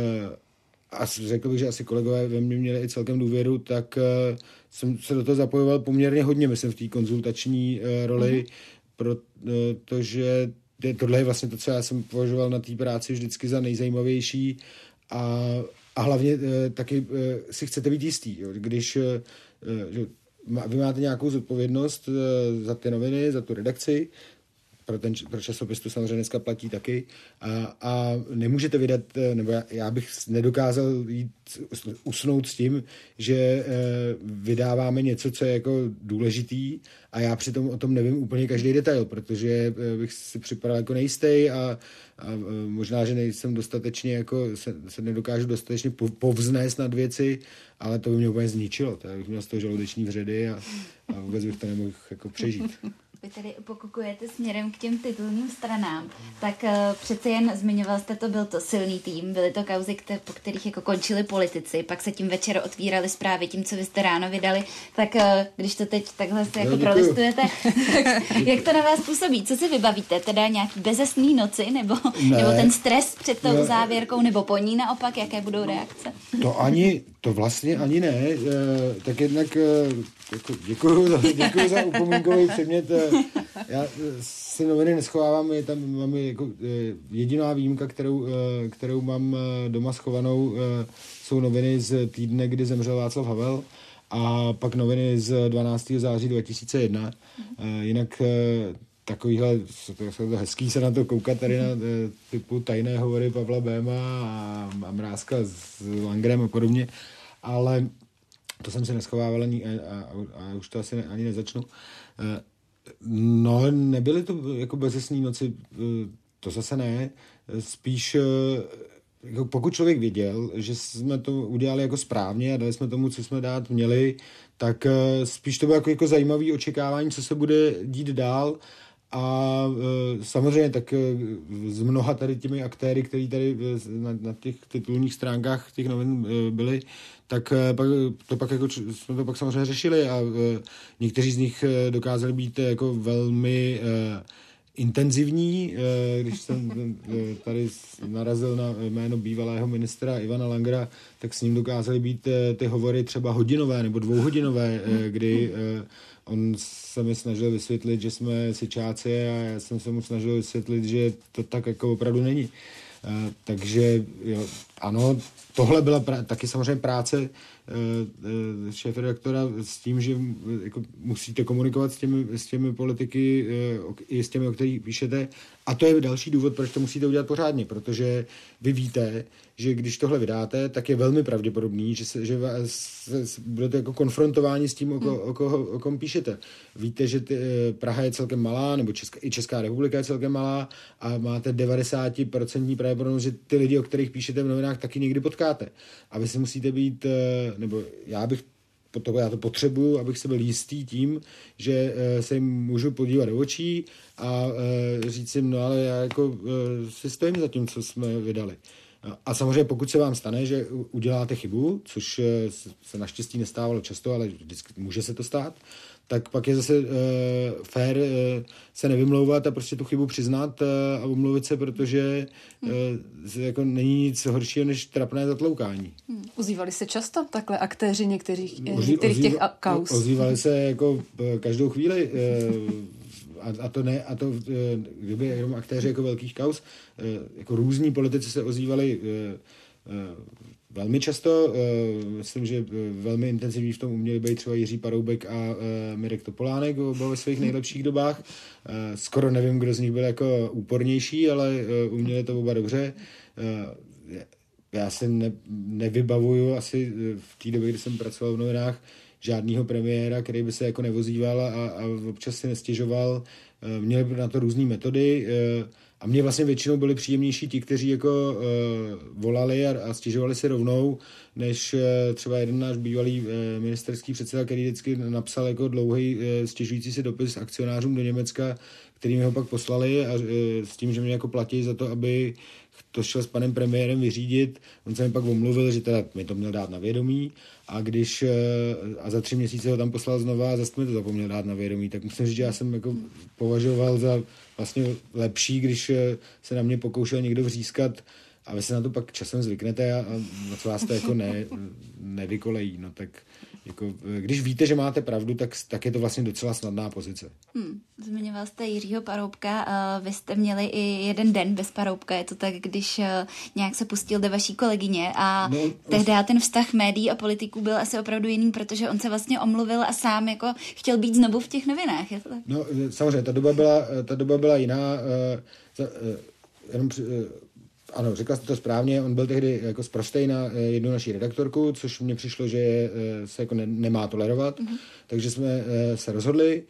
a řekl bych, že asi kolegové ve mně měli i celkem důvěru, tak jsem se do toho zapojoval poměrně hodně, myslím, v té konzultační roli, mm-hmm. protože tohle je vlastně to, co já jsem považoval na té práci vždycky za nejzajímavější a, a hlavně taky si chcete být jistý, jo, když že vy máte nějakou zodpovědnost za ty noviny, za tu redakci, pro, ten, pro časopis to samozřejmě dneska platí taky a, a nemůžete vydat, nebo já, já bych nedokázal jít usnout s tím, že e, vydáváme něco, co je jako důležitý a já přitom o tom nevím úplně každý detail, protože e, bych si připadal jako nejistý a, a e, možná, že nejsem dostatečně jako, se, se nedokážu dostatečně povznést nad věci, ale to by mě úplně zničilo, to bych měl z toho žaludeční vředy a, a vůbec bych to nemohl jako přežít. Vy tady pokukujete směrem k těm titulním stranám, tak uh, přece jen zmiňoval jste to, byl to silný tým, byly to kauzy, které, po kterých jako končili politici, pak se tím večer otvíraly zprávy tím, co vy jste ráno vydali, tak uh, když to teď takhle se jako no, prolistujete, tak jak to na vás působí? Co si vybavíte? Teda nějaký bezesný noci, nebo, nebo ten stres před tou ne. závěrkou, nebo po ní naopak, jaké budou reakce? To ani, to vlastně ani ne, e, tak jednak e, jako děkuju, za, děkuju za upomínkový předmět. Já si noviny neschovávám, je tam mám jako jediná výjimka, kterou, kterou mám doma schovanou, jsou noviny z týdne, kdy zemřel Václav Havel a pak noviny z dvanáctého září dva tisíce jedna. Jinak takovýhle, to je hezký se na to koukat tady na typu tajné hovory Pavla Béma a, a Mrázka s Langrem a podobně, ale to jsem si neschovával ani a, a, a už to asi ne, ani nezačnu. No, nebyly to jako bezesný noci, to zase ne, spíš jako pokud člověk věděl, že jsme to udělali jako správně a dali jsme tomu, co jsme dát měli, tak spíš to bylo jako, jako zajímavé očekávání, co se bude dít dál a samozřejmě tak s mnoha tady těmi aktéry, kteří tady na, na těch titulních stránkách těch novin byli, tak pak, to pak jako, jsme to pak samozřejmě řešili a někteří z nich dokázali být jako velmi intenzivní, když jsem tady narazil na jméno bývalého ministra Ivana Langera, tak s ním dokázali být ty hovory třeba hodinové nebo dvouhodinové, kdy on se mi snažil vysvětlit, že jsme sičáci a já jsem se mu snažil vysvětlit, že to tak jako opravdu není. Takže jo, ano, tohle byla pra- taky samozřejmě práce e, šéfredaktora s tím, že jako musíte komunikovat s těmi, s těmi politiky e, i s těmi, o kterých píšete. A to je další důvod, proč to musíte udělat pořádně, protože vy víte, že když tohle vydáte, tak je velmi pravděpodobný, že, se, že vás, se, budete jako konfrontováni s tím, o, ko, o, koho, o kom píšete. Víte, že ty, Praha je celkem malá, nebo Česká, i Česká republika je celkem malá a máte devadesát procent pravděpodobnost, že ty lidi, o kterých píšete v novinách, taky někdy potkáte. A vy si musíte být, nebo já bych já to potřebuju, abych se byl jistý tím, že se jim můžu podívat do očí a říct jim, no ale já jako si stojím za tím, co jsme vydali. A samozřejmě pokud se vám stane, že uděláte chybu, což se naštěstí nestávalo často, ale vždycky může se to stát, tak pak je zase uh, fér uh, se nevymlouvat a prostě tu chybu přiznat uh, a omluvit se, protože uh, jako není nic horšího než trapné zatloukání. Hmm. Ozývali se často takhle aktéři některých, Ozí, některých ozýva, těch kauz? Ozývali se jako uh, každou chvíli uh, a, a to ne, a to uh, kdyby jenom aktéři jako velkých kauz, uh, jako různí politici se ozývali uh, velmi často. Myslím, že velmi intenzivní v tom uměli být třeba Jiří Paroubek a Mirek Topolánek oba ve svých nejlepších dobách. Skoro nevím, kdo z nich byl jako úpornější, ale uměli to oba dobře. Já se ne, nevybavuju asi v té době, kdy jsem pracoval v novinách, žádného premiéra, který by se jako nevozíval a, a občas si nestěžoval. Měli by na to různé metody a mě vlastně většinou byli příjemnější ti, kteří jako uh, volali a, a stěžovali si rovnou, než uh, třeba jeden náš bývalý uh, ministerský předseda, který vždycky napsal jako dlouhý uh, stěžující si dopis akcionářům do Německa, který mi ho pak poslali a uh, s tím, že mě jako platí za to, aby to šel s panem premiérem vyřídit. On se mi pak omluvil, že teda mi to měl dát na vědomí a když a za tři měsíce ho tam poslal znova a zase mi to zapomněl dát na vědomí, tak musím říct, že já jsem jako považoval za vlastně lepší, když se na mě pokoušel někdo vřískat a vy se na to pak časem zvyknete a, a moc vás to jako ne, nevykolejí. No tak jako, když víte, že máte pravdu, tak, tak je to vlastně docela snadná pozice. Hmm, zmiňoval jste Jiřího Paroubka, uh, vy jste měli i jeden den bez Paroubka, je to tak, když uh, nějak se pustil do vaší kolegyně a no, tehdy ten vztah médií a politiků byl asi opravdu jiný, protože on se vlastně omluvil a sám jako chtěl být znovu v těch novinách, je to tak? No samozřejmě, ta doba byla, ta doba byla jiná, uh, za, uh, jenom při, uh, ano, řekla jste to správně, on byl tehdy jako sprostej na jednu naší redaktorku, což mně přišlo, že se jako ne, nemá tolerovat, mm-hmm. takže jsme se rozhodli,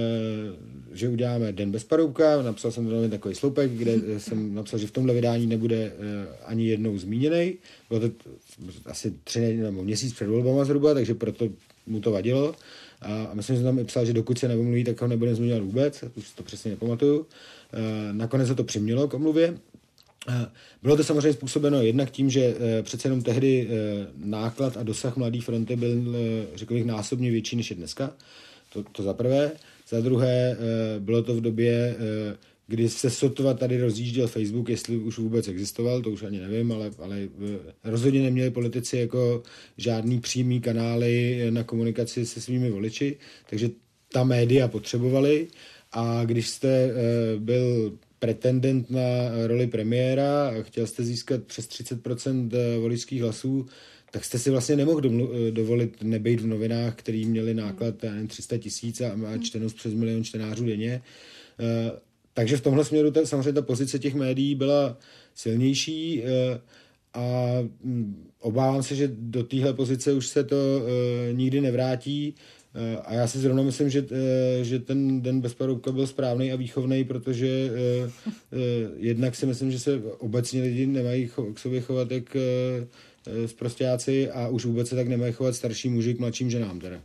že uděláme den bez Paroubka, napsal jsem do takový sloupek, kde jsem napsal, že v tomhle vydání nebude ani jednou zmíněnej, bylo to asi tři nebo měsíc před volbama zhruba, takže proto mu to vadilo a myslím, že jsem tam i psal, že dokud se neomluví, tak ho nebudeme zmiňovat vůbec, už to přesně nepamatuju. Nakonec se to přimělo k omluvě. Bylo to samozřejmě způsobeno jednak tím, že přece jenom tehdy náklad a dosah Mladé fronty byl, řekl bych, násobně větší, než je dneska. To, to za prvé. Za druhé bylo to v době, kdy se sotva tady rozjížděl Facebook, jestli už vůbec existoval, to už ani nevím, ale, ale rozhodně neměli politici jako žádný přímý kanály na komunikaci se svými voliči, takže ta média potřebovali a když jste byl pretendent na roli premiéra a chtěl jste získat přes třicet procent voličských hlasů, tak jste si vlastně nemohl domlu- dovolit nebejt v novinách, který měli náklad tři sta tisíc a, a čtenost přes milion čtenářů denně. Uh, takže v tomhle směru ta, samozřejmě ta pozice těch médií byla silnější uh, a um, obávám se, že do téhle pozice už se to uh, nikdy nevrátí. A já si zrovna myslím, že, že ten den bez Paroubka byl správný a výchovný, protože jednak si myslím, že se obecně lidi nemají k sobě chovat jak sprosťáci a už vůbec se tak nemají chovat starší muži k mladším ženám teda.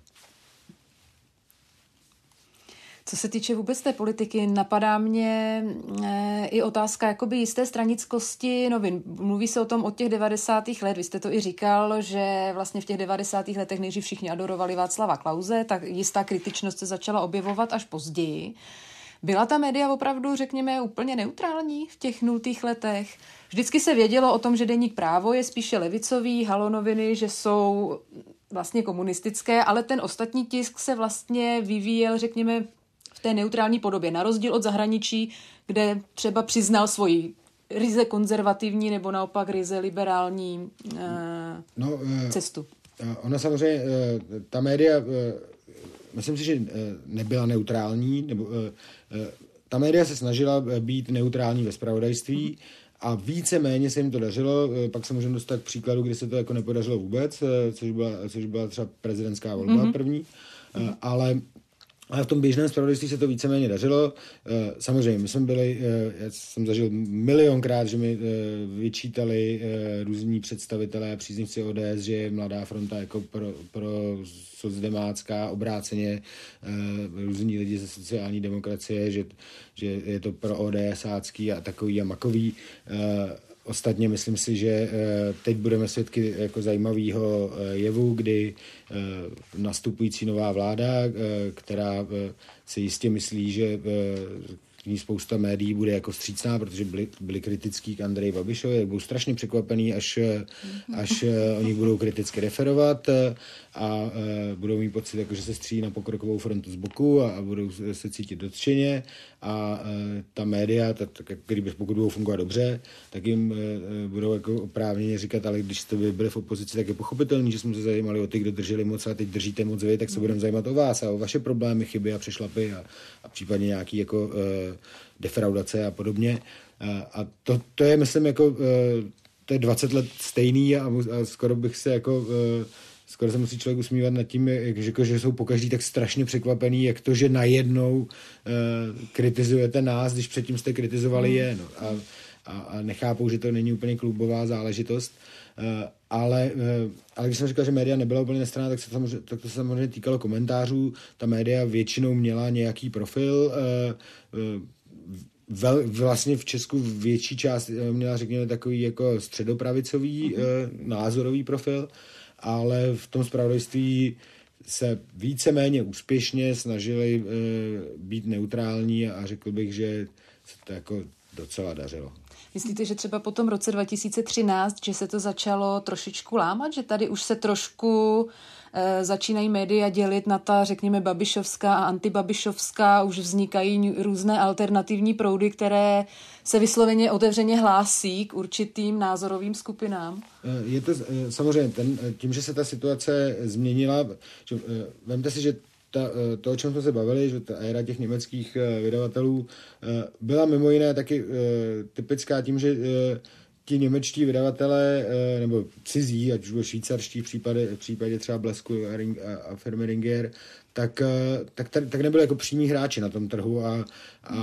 Co se týče vůbec té politiky, napadá mě e, i otázka jakoby jisté stranickosti novin. Mluví se o tom od těch devadesátých let. Vy jste to i říkal, že vlastně v těch devadesátých letech nejdřív všichni adorovali Václava Klause, tak jistá kritičnost se začala objevovat až později. Byla ta média opravdu, řekněme, úplně neutrální v těch nultých letech? Vždycky se vědělo o tom, že deník Právo je spíše levicový, Halo noviny, že jsou vlastně komunistické, ale ten ostatní tisk se vlastně vyvíjel, řekněme, v té neutrální podobě, na rozdíl od zahraničí, kde třeba přiznal svoji ryze konzervativní nebo naopak ryze liberální uh, no, uh, cestu. Ona samozřejmě, uh, ta média, uh, myslím si, že uh, nebyla neutrální, nebo uh, uh, ta média se snažila být neutrální ve zpravodajství a víceméně se jim to dařilo. Uh, pak se můžeme dostat k příkladu, kdy se to jako nepodařilo vůbec, uh, což byla, což byla třeba prezidentská volba mm-hmm. první, uh, ale Ale v tom běžném zpravodajství se to víceméně dařilo. Samozřejmě, my jsme byli, já jsem zažil milionkrát, že mi vyčítali různí představitelé, příznivci O D S, že je Mladá fronta jako pro, pro socdemácká, obráceně různí lidi ze sociální demokracie, že, že je to pro ODSácký a takový a makový. Ostatně myslím si, že teď budeme svědky jako zajímavého jevu, kdy nastupující nová vláda, která si jistě myslí, že ní spousta médií bude jako vstřícná, protože byli, byli kritický k Andreji Babišovi, budou strašně překvapený, až, až o nich budou kriticky referovat a budou mít pocit, jako, že se střílí na pokrokovou frontu z boku a, a budou se cítit dotčeně a ta média, ta, ta, který pokud budou fungovat dobře, tak jim budou jako oprávněně říkat, ale když jste byli v opozici, tak je pochopitelný, že jsme se zajímali o ty, kdo drželi moc a teď držíte moc vy, tak se budeme zajímat o vás a o vaše problémy, chyby a přešlapy a, a případně nějaký jako uh, defraudace a podobně. Uh, a to, to je, myslím, jako uh, to je dvacet let stejný a, a skoro bych se jako uh, skoro se musí člověk usmívat nad tím, jak, jako, že jsou pokaždý tak strašně překvapený, jak to, že najednou uh, kritizujete nás, když předtím jste kritizovali mm. je. No. A, a, a nechápou, že to není úplně klubová záležitost. Uh, ale, uh, ale když jsem říkal, že média nebyla úplně nestranná, tak, se samozřejmě, tak to se samozřejmě týkalo komentářů. Ta média většinou měla nějaký profil. Uh, uh, vel, vlastně v Česku větší část měla, řekněme, takový jako středopravicový mm-hmm. uh, názorový profil, ale v tom zpravodajství se víceméně úspěšně snažili uh, být neutrální a řekl bych, že se to jako docela dařilo. Myslíte, že třeba po tom roce dva tisíce třináct, že se to začalo trošičku lámat, že tady už se trošku e, začínají média dělit na ta, řekněme, babišovská a antibabišovská, už vznikají různé alternativní proudy, které se vysloveně otevřeně hlásí k určitým názorovým skupinám? Je to samozřejmě ten, tím, že se ta situace změnila, že, vemte si, že Ta, to, o čem jsme se bavili, že ta éra těch německých vydavatelů byla mimo jiné taky typická tím, že ti němečtí vydavatelé, nebo cizí, ať už bylo švýcarští v případě, v případě třeba Blesku a, a firmy Ringier, tak, tak, tak nebyli jako přímí hráči na tom trhu a, a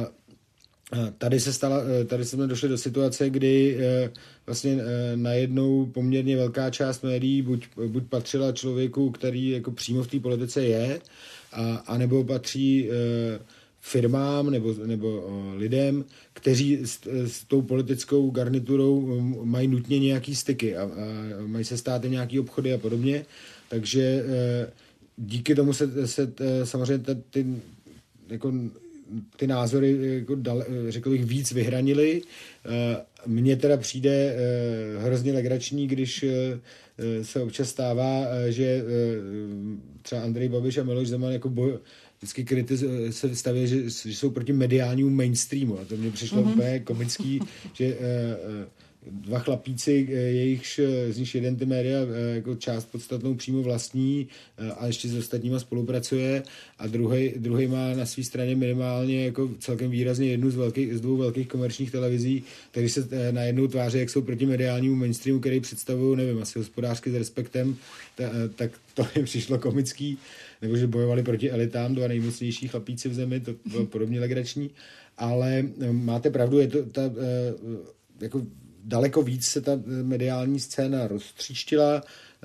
Tady se stala, tady jsme došli do situace, kdy vlastně najednou poměrně velká část médií buď, buď patřila člověku, který jako přímo v té politice je, a, a nebo patří firmám nebo, nebo lidem, kteří s, s tou politickou garniturou mají nutně nějaký styky a, a mají se stát nějaký obchody a podobně. Takže díky tomu se, se samozřejmě ty jako ty názory, jako dal, řekl bych, víc vyhranili. Mně teda přijde hrozně legrační, když se občas stává, že třeba Andrej Babiš a Miloš Zeman jako boj, vždycky kritiz, se staví, že, že jsou proti mediálnímu mainstreamu. A to mně přišlo mm-hmm. úplně komický, že dva chlapíci, jejichž z nich jeden ty média jako část podstatnou přímo vlastní a ještě s ostatníma spolupracuje a druhý, druhý má na své straně minimálně jako celkem výrazně jednu z, velkých, z dvou velkých komerčních televizí, které se najednou tváří, jak jsou proti mediálnímu mainstreamu, který představují, nevím, asi hospodářsky s respektem, ta, tak to jim přišlo komický, nebo že bojovali proti elitám, dva nejmocnější chlapíci v zemi, to bylo podobně legrační, ale máte pravdu, je to ta jako daleko víc se ta mediální scéna roztříštila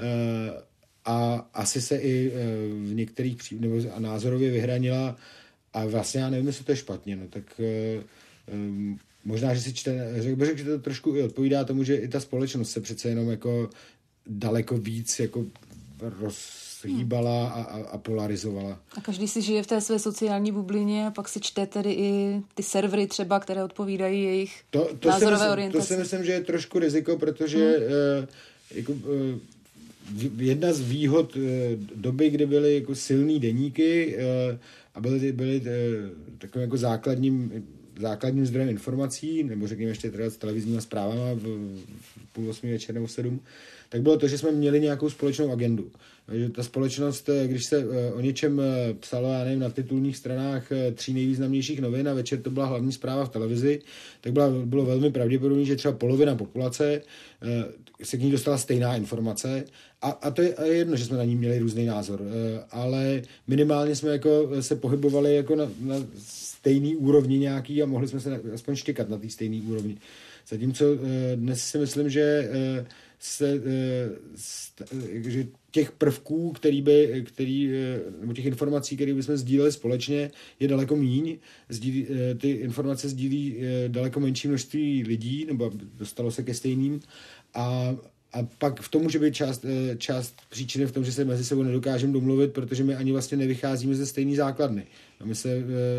a asi se i v některých pří, nebo a názorově vyhranila a vlastně já nevím, jestli to je špatně, no tak možná, že si čte, řekl bych, že to trošku i odpovídá tomu, že i ta společnost se přece jenom jako daleko víc jako rozhýbala a, a, a polarizovala. A každý si žije v té své sociální bublině a pak si čte tedy i ty servery třeba, které odpovídají jejich to, to názorové myslím, orientaci. To si myslím, že je trošku riziko, protože hmm. uh, jako, uh, jedna z výhod uh, doby, kdy byly jako silný deníky uh, a byly, byly uh, takovým jako základním základním zdrojem informací, nebo řekněme ještě teda s televizníma zprávama v, v půl osmi večer nebo v sedm, tak bylo to, že jsme měli nějakou společnou agendu. Že ta společnost, když se o něčem psalo, já nevím, na titulních stranách tří nejvýznamnějších novin a večer to byla hlavní zpráva v televizi, tak byla, bylo velmi pravděpodobné, že třeba polovina populace se k ní dostala stejná informace a, a to je jedno, že jsme na ní měli různý názor, ale minimálně jsme jako se pohybovali jako na, na stejný úrovni nějaký a mohli jsme se aspoň štěkat na té stejné úrovni. Zatímco dnes si myslím, že se, že těch prvků, který by, který, nebo těch informací, které bychom sdíleli společně, je daleko míň. Sdílí, ty informace sdílí daleko menší množství lidí, nebo dostalo se ke stejným. A, a pak v tom může být část, část příčiny v tom, že se mezi sebou nedokážeme domluvit, protože my ani vlastně nevycházíme ze stejné základny. A my se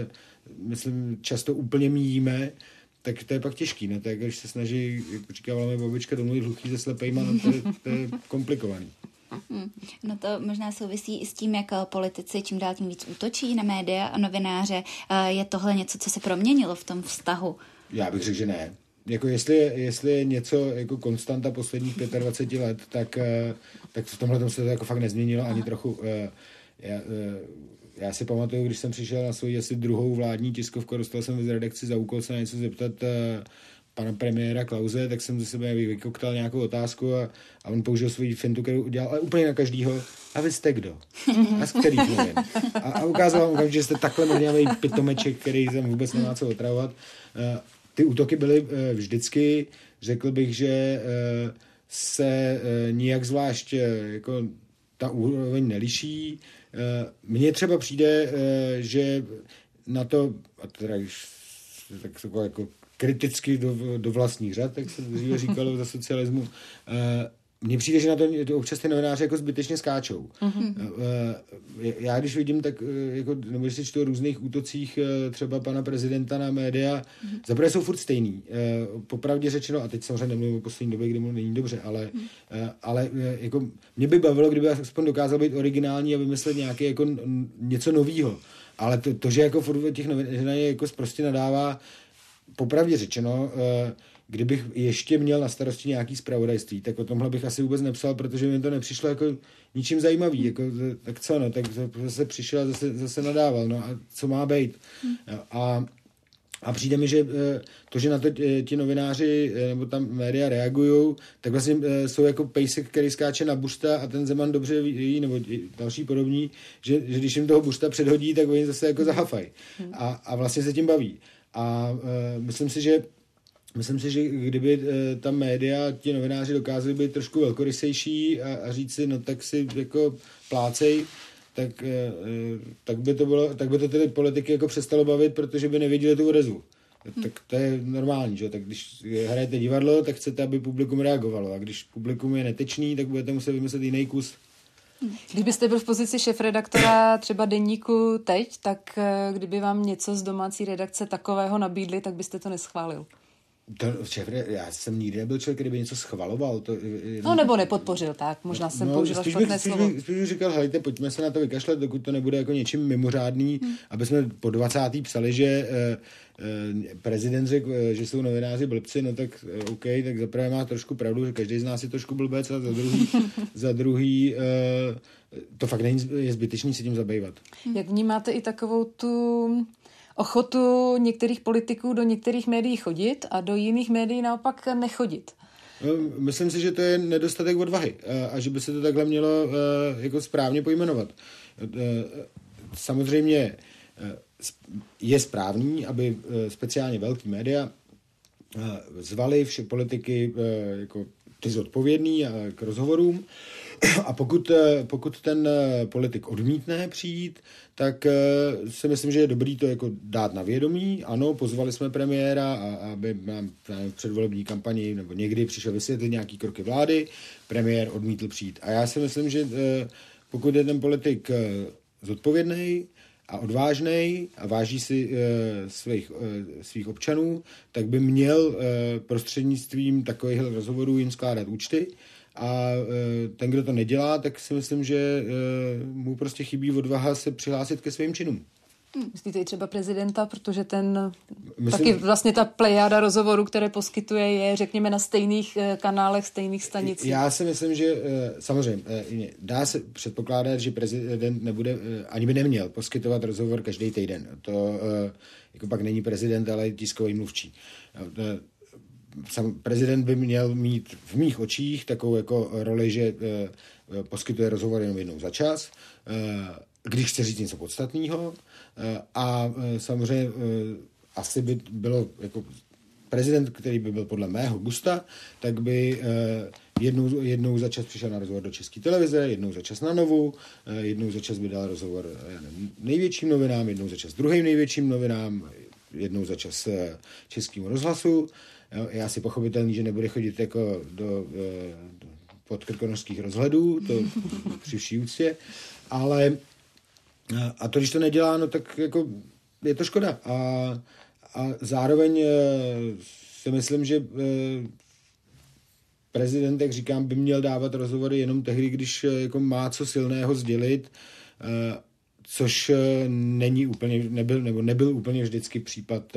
myslím, často úplně míjíme, tak to je pak těžký, no, to je, když se snaží, jak říkávala moje babička, domluvit hluchý se slepejma, no, to je, to je komplikovaný. No to možná souvisí i s tím, jak politici čím dál tím víc útočí na média a novináře. Je tohle něco, co se proměnilo v tom vztahu? Já bych řekl, že ne. Jako jestli, jestli je něco jako konstanta posledních dvacet pět let, tak, tak v tomhle se to jako fakt nezměnilo ani trochu. Já, já si pamatuju, když jsem přišel na svoji asi druhou vládní tiskovku, dostal jsem z redakci za úkol se na něco zeptat pana premiéra Klause, tak jsem ze sebe vykoktal nějakou otázku a, a on použil svou fintu, kterou udělal, ale úplně na každýho. A vy jste kdo? A z kterých novin? A, a ukázal vám, že jste takhle mrňavý pitomeček, který tam vůbec nemá co otravovat. Ty útoky byly vždycky, řekl bych, že se nijak zvlášť jako ta úroveň neliší. Mně třeba přijde, že na to, a teda tak jako kriticky do, do vlastních řad, tak se dříve říkalo za socialismu, mně přijde, že na to, to občas ty novináři jako zbytečně skáčou. Mm-hmm. Já když vidím, tak jako, nebo když si čtu o různých útocích třeba pana prezidenta na média, mm-hmm. zaprvé jsou furt stejný. Popravdě řečeno, a teď samozřejmě nemluvím o poslední době, kdy mu není dobře, ale, mm-hmm. ale jako, mě by bavilo, kdyby aspoň dokázal být originální a vymyslet nějaké jako něco novýho. Ale to, to že jako furt těch novinářů jako prostě nadává, popravdě řečeno, kdybych ještě měl na starosti nějaký zpravodajství, tak o tomhle bych asi vůbec nepsal, protože mi to nepřišlo jako ničím zajímavý. Jako, tak co, no, tak zase přišel a zase, zase nadával, no a co má být. A, a přijde mi, že to, že na to ti novináři nebo tam média reagují, tak vlastně jsou jako pejsek, který skáče na bušta a ten Zeman dobře ví, nebo další podobní, že, že když jim toho bušta předhodí, tak oni zase jako zahafají. A, a vlastně se tím baví. A uh, myslím si, že myslím si, že kdyby uh, ta média, ti novináři dokázali být trošku velkorysejší a, a říct si, no tak si jako plácej, tak, uh, tak by to bylo, tak by to ty politiky jako přestalo bavit, protože by nevěděli tu odezvu. Hmm. Tak to je normální, že? Tak když hrajete divadlo, tak chcete, aby publikum reagovalo. A když publikum je netečný, tak budete muset vymyslet jiný kus. Kdybyste byl v pozici šéfredaktora třeba deníku teď, tak kdyby vám něco z domácí redakce takového nabídli, tak byste to neschválil. To, šéf, já jsem nikdy nebyl člověk, který by něco schvaloval. To, no nebo nepodpořil, tak možná jsem no, použila špatné spíš slovo. Bych, spíš bych říkal, hejte, pojďme se na to vykašlet, dokud to nebude jako něčím mimořádný, hmm. aby jsme po dvacátém psali, že eh, eh, prezident řekl, eh, že jsou novináři blbci, no tak eh, OK, tak zaprvé má trošku pravdu, že každý z nás je trošku blbec a za druhý, za druhý eh, to fakt není, je zbytečný se tím zabývat. Jak vnímáte i takovou tu ochotu některých politiků do některých médií chodit a do jiných médií naopak nechodit? Myslím si, že to je nedostatek odvahy a že by se to takhle mělo jako správně pojmenovat. Samozřejmě je správný, aby speciálně velký média zvali vše politiky jako ty zodpovědný k rozhovorům. A pokud, pokud ten politik odmítne přijít, tak si myslím, že je dobrý to jako dát na vědomí. Ano, pozvali jsme premiéra, aby nám v předvolební kampani nebo někdy přišel vysvětlit nějaký kroky vlády. Premiér odmítl přijít. A já si myslím, že pokud je ten politik zodpovědný a odvážnej a váží si svých, svých občanů, tak by měl prostřednictvím takových rozhovorů jim skládat účty. A ten, kdo to nedělá, tak si myslím, že mu prostě chybí odvaha se přihlásit ke svým činům. Myslíte i třeba prezidenta, protože ten myslím, taky vlastně ta plejáda rozhovorů, které poskytuje, je řekněme na stejných kanálech, stejných stanicích. Já si myslím, že samozřejmě dá se předpokládat, že prezident nebude, ani by neměl poskytovat rozhovor každý týden. To jako pak není prezident, ale tiskový mluvčí. Sam prezident by měl mít v mých očích takovou jako roli, že e, poskytuje rozhovor jenom jednou za čas, e, když chce říct něco podstatného e, a e, samozřejmě e, asi by bylo jako prezident, který by byl podle mého gusta, tak by e, jednou, jednou za čas přišel na rozhovor do České televize, jednou za čas na Novu, e, jednou za čas by dal rozhovor já nevím, největším novinám, jednou za čas druhým největším novinám, jednou za čas e, Českému rozhlasu. Já si pochopitelný, že nebude chodit jako do, do podkrkonožských rozhledů, to při vší úctě, ale a to, když to nedělá, no tak jako je to škoda. A, a zároveň si myslím, že prezident, jak říkám, by měl dávat rozhovory jenom tehdy, když jako má co silného sdělit, což není úplně, nebyl, nebo nebyl úplně vždycky případ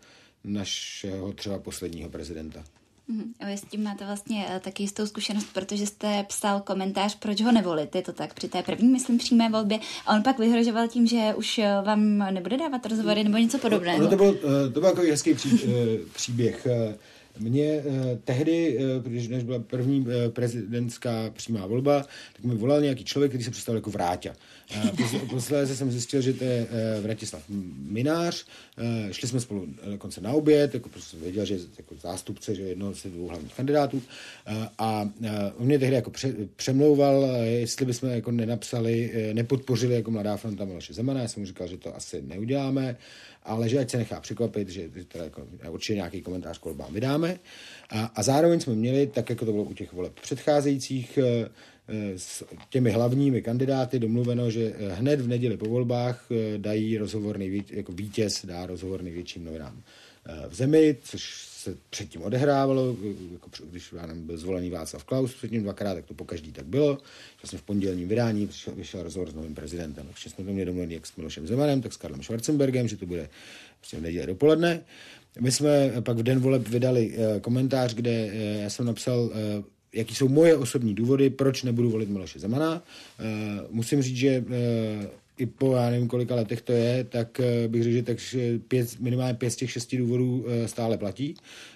našeho třeba posledního prezidenta. A vy s tím máte vlastně taky jistou zkušenost, protože jste psal komentář, proč ho nevolit, je to tak, při té první, myslím, přímé volbě, a on pak vyhrožoval tím, že už vám nebude dávat rozhovory nebo něco podobného. No, to byl, to byl takový hezký pří, příběh. Mě tehdy, když než byla první prezidentská přímá volba, tak mi volal nějaký člověk, který se představil jako Vráťa. Posledně jsem zjistil, že to je Vratislav Minář. Šli jsme spolu dokonce na oběd, jako prostě věděl, že je jako zástupce, že je jednoho z dvou hlavních kandidátů. A on mě tehdy jako přemlouval, jestli bychom jako nenapsali, nepodpořili jako Mladá fronta Miloše Zemana. Já jsem mu říkal, že to asi neuděláme, ale že ať se nechá překvapit, že teda jako, určitě nějaký komentář k volbám vydáme. A, a zároveň jsme měli, tak jako to bylo u těch voleb předcházejících, s těmi hlavními kandidáty domluveno, že hned v neděli po volbách dají rozhovor nejvíc, jako vítěz dá rozhovor největším novinám v zemi, což se předtím odehrávalo, jako když byl zvolený Václav Klaus předtím dvakrát, tak to pokaždý tak bylo. Vlastně v pondělním vydání vyšel, vyšel rozhovor s novým prezidentem. Ještě jsme to měli domluvený jak s Milošem Zemanem, tak s Karlem Schwarzenbergem, že to bude prostě v neděli dopoledne. My jsme pak v den voleb vydali komentář, kde já jsem napsal, jaký jsou moje osobní důvody, proč nebudu volit Miloše Zemana. Musím říct, že i po, já nevím, kolika letech to je, tak bych řekl, že tak pět, minimálně pět z těch šesti důvodů stále platí.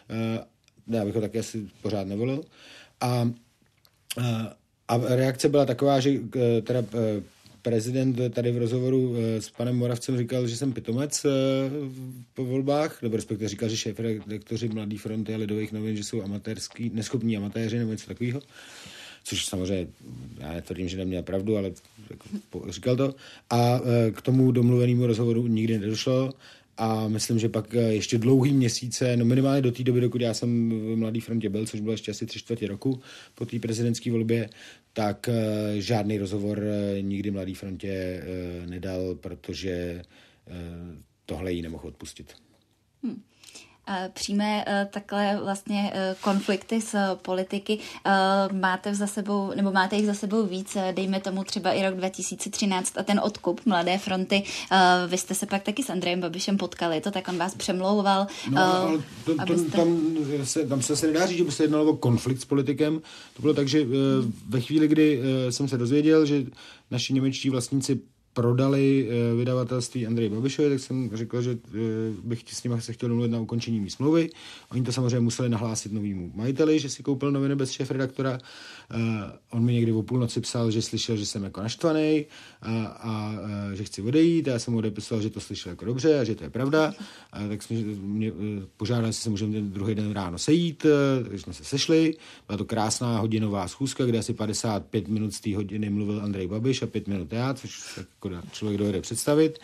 Já bych ho taky asi pořád nevolil. A, a reakce byla taková, že teda prezident tady v rozhovoru s panem Moravcem říkal, že jsem pitomec po volbách, nebo respektive říkal, že šéfredaktoři Mladé fronty a Lidových novin, že jsou amatérský, neschopní amatéři nebo něco takového. Což samozřejmě, já netvrdím, že neměl pravdu, ale jako říkal to. A k tomu domluvenému rozhovoru nikdy nedošlo. A myslím, že pak ještě dlouhý měsíce, no minimálně do té doby, dokud já jsem v Mladé frontě byl, což bylo ještě asi tři čtvrtě roku po té prezidentské volbě, tak žádný rozhovor nikdy Mladé frontě nedal, protože tohle jí nemohl odpustit. Hmm. Přijme takhle vlastně konflikty s politiky. Máte za sebou, nebo máte jich za sebou víc, dejme tomu třeba i rok dva tisíce třináct a ten odkup Mladé fronty. Vy jste se pak taky s Andrejem Babišem potkali, to tak on vás přemlouval. No, ale to, to, abyste... tam, se, tam se asi nedá říct, že by se jednalo o konflikt s politikem. To bylo tak, že ve chvíli, kdy jsem se dozvěděl, že naši němečtí vlastníci prodali uh, vydavatelství Andreji Babišovi, tak jsem řekl, že uh, bych s nimi se chtěl domluvit na ukončení mý smlouvy. Oni to samozřejmě museli nahlásit novýmu majiteli, že si koupil noviny bez šéfredaktora. Uh, on mi někdy o půlnoci psal, že slyšel, že jsem jako naštvaný a, a uh, že chci odejít. A já jsem mu odepisoval, že to slyšel jako dobře a že to je pravda. A tak jsme mě uh, požádali, jestli se můžeme ten druhý den ráno sejít, uh, takže jsme se sešli. Byla to krásná hodinová schůzka, kde asi padesát pět minut z té hodiny mluvil Andrej Babiš a pět minut já, což člověk dojde představit.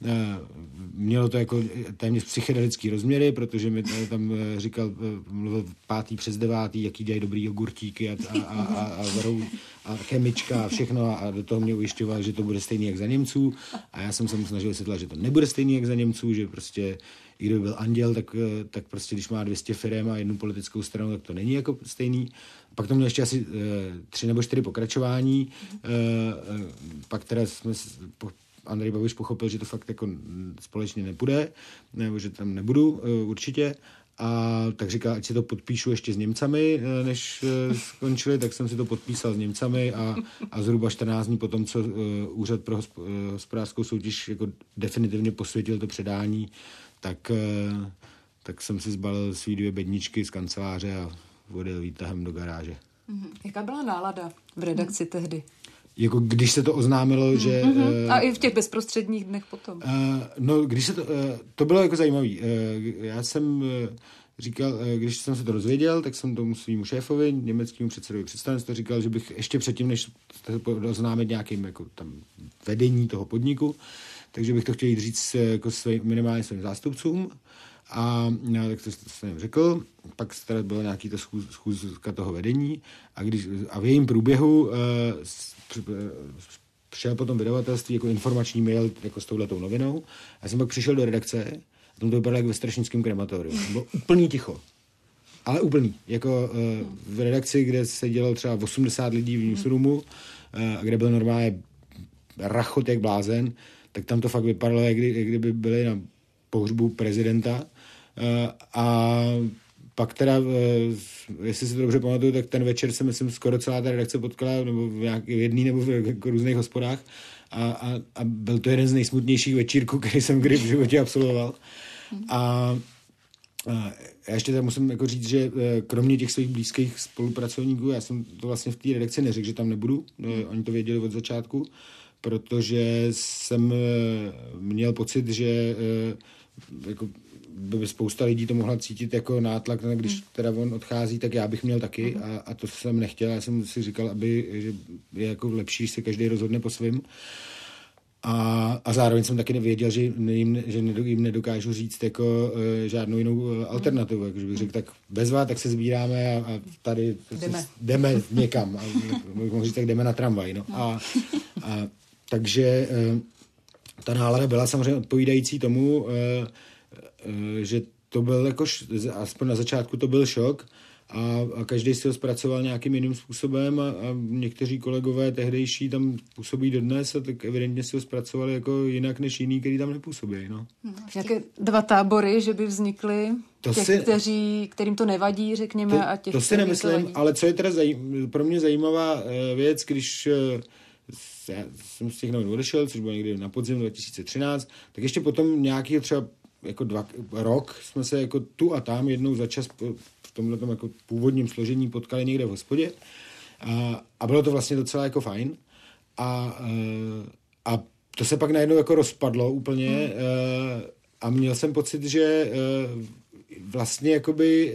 Mělo to jako téměř psychedelický rozměry, protože mi tam říkal, mluvil pátý přes devátý, jaký dělají dobrý jogurtíky a, a, a, a, varou, a chemička a všechno a do toho mě ujišťoval, že to bude stejný jak za Němců a já jsem se mu snažil vysvětlit, že to nebude stejný jak za Němců, že prostě i kdyby byl anděl, tak, tak prostě když má dvě stě firem a jednu politickou stranu, tak to není jako stejný. Pak to mělo ještě asi e, tři nebo čtyři pokračování. E, e, pak teda jsme po, Andrej Babiš pochopil, že to fakt jako společně nepůjde, nebo že tam nebudu e, určitě. A tak říkal, ať si to podpíšu ještě s Němcami, e, než e, skončili, tak jsem si to podpísal s Němcami a, a zhruba čtrnáct dní potom, co e, Úřad pro hosp- hospodářskou soutěž jako definitivně posvětil to předání, tak, e, tak jsem si zbalil svý dvě bedničky z kanceláře a odjel výtahem do garáže. Mm-hmm. Jaká byla nálada v redakci mm. tehdy? Jako když se to oznámilo, mm-hmm. že... Mm-hmm. A i v těch bezprostředních dnech potom. Uh, no, když se to... Uh, to bylo jako zajímavý. Uh, já jsem uh, říkal, uh, když jsem se to dozvěděl, tak jsem tomu svýmu šéfovi, německému předsedovi představenstva, říkal, že bych ještě předtím, než oznámit nějakým jako tam vedení toho podniku, takže bych to chtěl jít říct jako svý, minimálně svým zástupcům. A no, tak to jsem jim řekl, pak tady bylo nějaký to schůz, schůzka toho vedení a, když, a v jejím průběhu uh, přišel potom vydavatelství jako informační mail jako s touhletou novinou. A já jsem pak přišel do redakce a tam to vypadalo jak ve strašnickém krematoriu. Bylo úplný ticho. Ale úplný. Jako uh, v redakci, kde se dělalo třeba osmdesát lidí v newsroomu, uh, kde byl normálně rachot jak blázen, tak tam to fakt vypadalo, jak, kdy, jak kdyby byli na pohřbu prezidenta. Uh, a pak teda, uh, jestli si to dobře pamatuju, tak ten večer se, myslím, skoro celá ta redakce potkala, nebo v, nějak, v jedný nebo v jako různých hospodách. A, a, a byl to jeden z nejsmutnějších večírků, který jsem kdy v životě absolvoval. A já ještě tady musím jako říct, že kromě těch svých blízkých spolupracovníků, já jsem to vlastně v té redakci neřekl, že tam nebudu. Oni to věděli od začátku, protože jsem měl pocit, že jako by spousta lidí to mohla cítit jako nátlak, když teda on odchází, tak já bych měl taky a, a to jsem nechtěl. Já jsem si říkal, aby, že je jako lepší, když se každý rozhodne po svým. A, a zároveň jsem taky nevěděl, že jim, že jim nedokážu říct jako uh, žádnou jinou uh, alternativu. Takže bych řekl, tak bezva, tak se sbíráme a, a tady jdeme, se, jdeme někam. A, mohu říct, tak jdeme na tramvaj. No. A, a, takže uh, ta nálada byla samozřejmě odpovídající tomu, uh, uh, že to byl jako, aspoň na začátku to byl šok, A, a každý si ho zpracoval nějakým jiným způsobem a, a někteří kolegové tehdejší tam působí dodnes a tak evidentně si ho zpracovali jako jinak než jiný, který tam nepůsobí. No. Nějaké dva tábory, že by vznikly to těch, si, kteří, kterým to nevadí, řekněme, to, a těch, to si nemyslím, to ale co je teda zajím, pro mě zajímavá věc, když já jsem z těch novin odešel, což bylo někdy na podzim dva tisíce třináct, tak ještě potom nějaký třeba jako dva, rok jsme se jako tu a tam jednou za čas v tomhle tom jako původním složení potkali někde v hospodě a, a bylo to vlastně docela jako fajn a, a to se pak najednou jako rozpadlo úplně hmm. a měl jsem pocit, že vlastně jakoby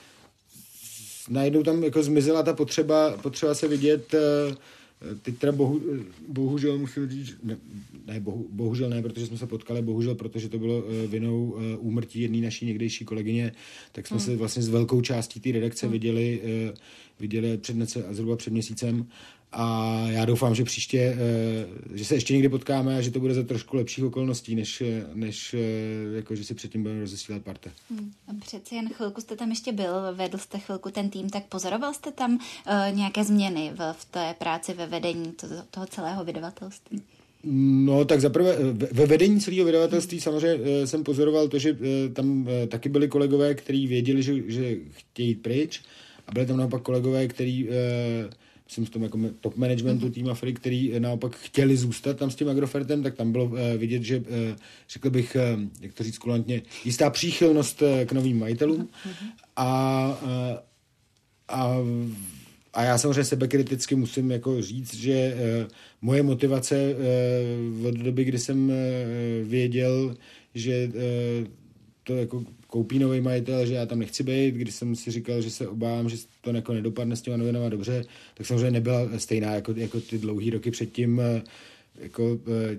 najednou tam jako zmizela ta potřeba, potřeba se vidět. Teď teda bohu, bohužel musím říct, ne, ne bohu, bohužel ne, protože jsme se potkali, bohužel, protože to bylo vinou úmrtí jedné naší někdejší kolegyně, tak jsme hmm. se vlastně s velkou částí té redakce hmm. viděli, viděli před nece, zhruba před měsícem a já doufám, že příště, že se ještě někdy potkáme a že to bude za trošku lepších okolností, než, než jako, že si předtím budeme rozesílat parte. Hmm. Přeci jen chvilku jste tam ještě byl, vedl jste chvilku ten tým, tak pozoroval jste tam uh, nějaké změny v, v té práci ve vedení to, toho celého vydavatelství? No, tak zaprvé ve vedení celého vydavatelství samozřejmě jsem pozoroval to, že tam taky byli kolegové, kteří věděli, že, že chtějí jít pryč a byli tam naopak kolegové, kteří myslím v tom jako top managementu mm-hmm. tým Afry, který naopak chtěli zůstat tam s tím Agrofertem, tak tam bylo uh, vidět, že uh, řekl bych, uh, jak to říct kulantně, jistá příchylnost uh, k novým majitelům mm-hmm. a, uh, a a já samozřejmě sebekriticky musím jako říct, že uh, moje motivace uh, od doby, kdy jsem uh, věděl, že uh, to jako koupí nový majitel, že já tam nechci být, když jsem si říkal, že se obávám, že to jako nedopadne s těma novinama dobře, tak samozřejmě nebyla stejná jako, jako ty dlouhý roky předtím, jako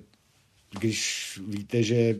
když víte, že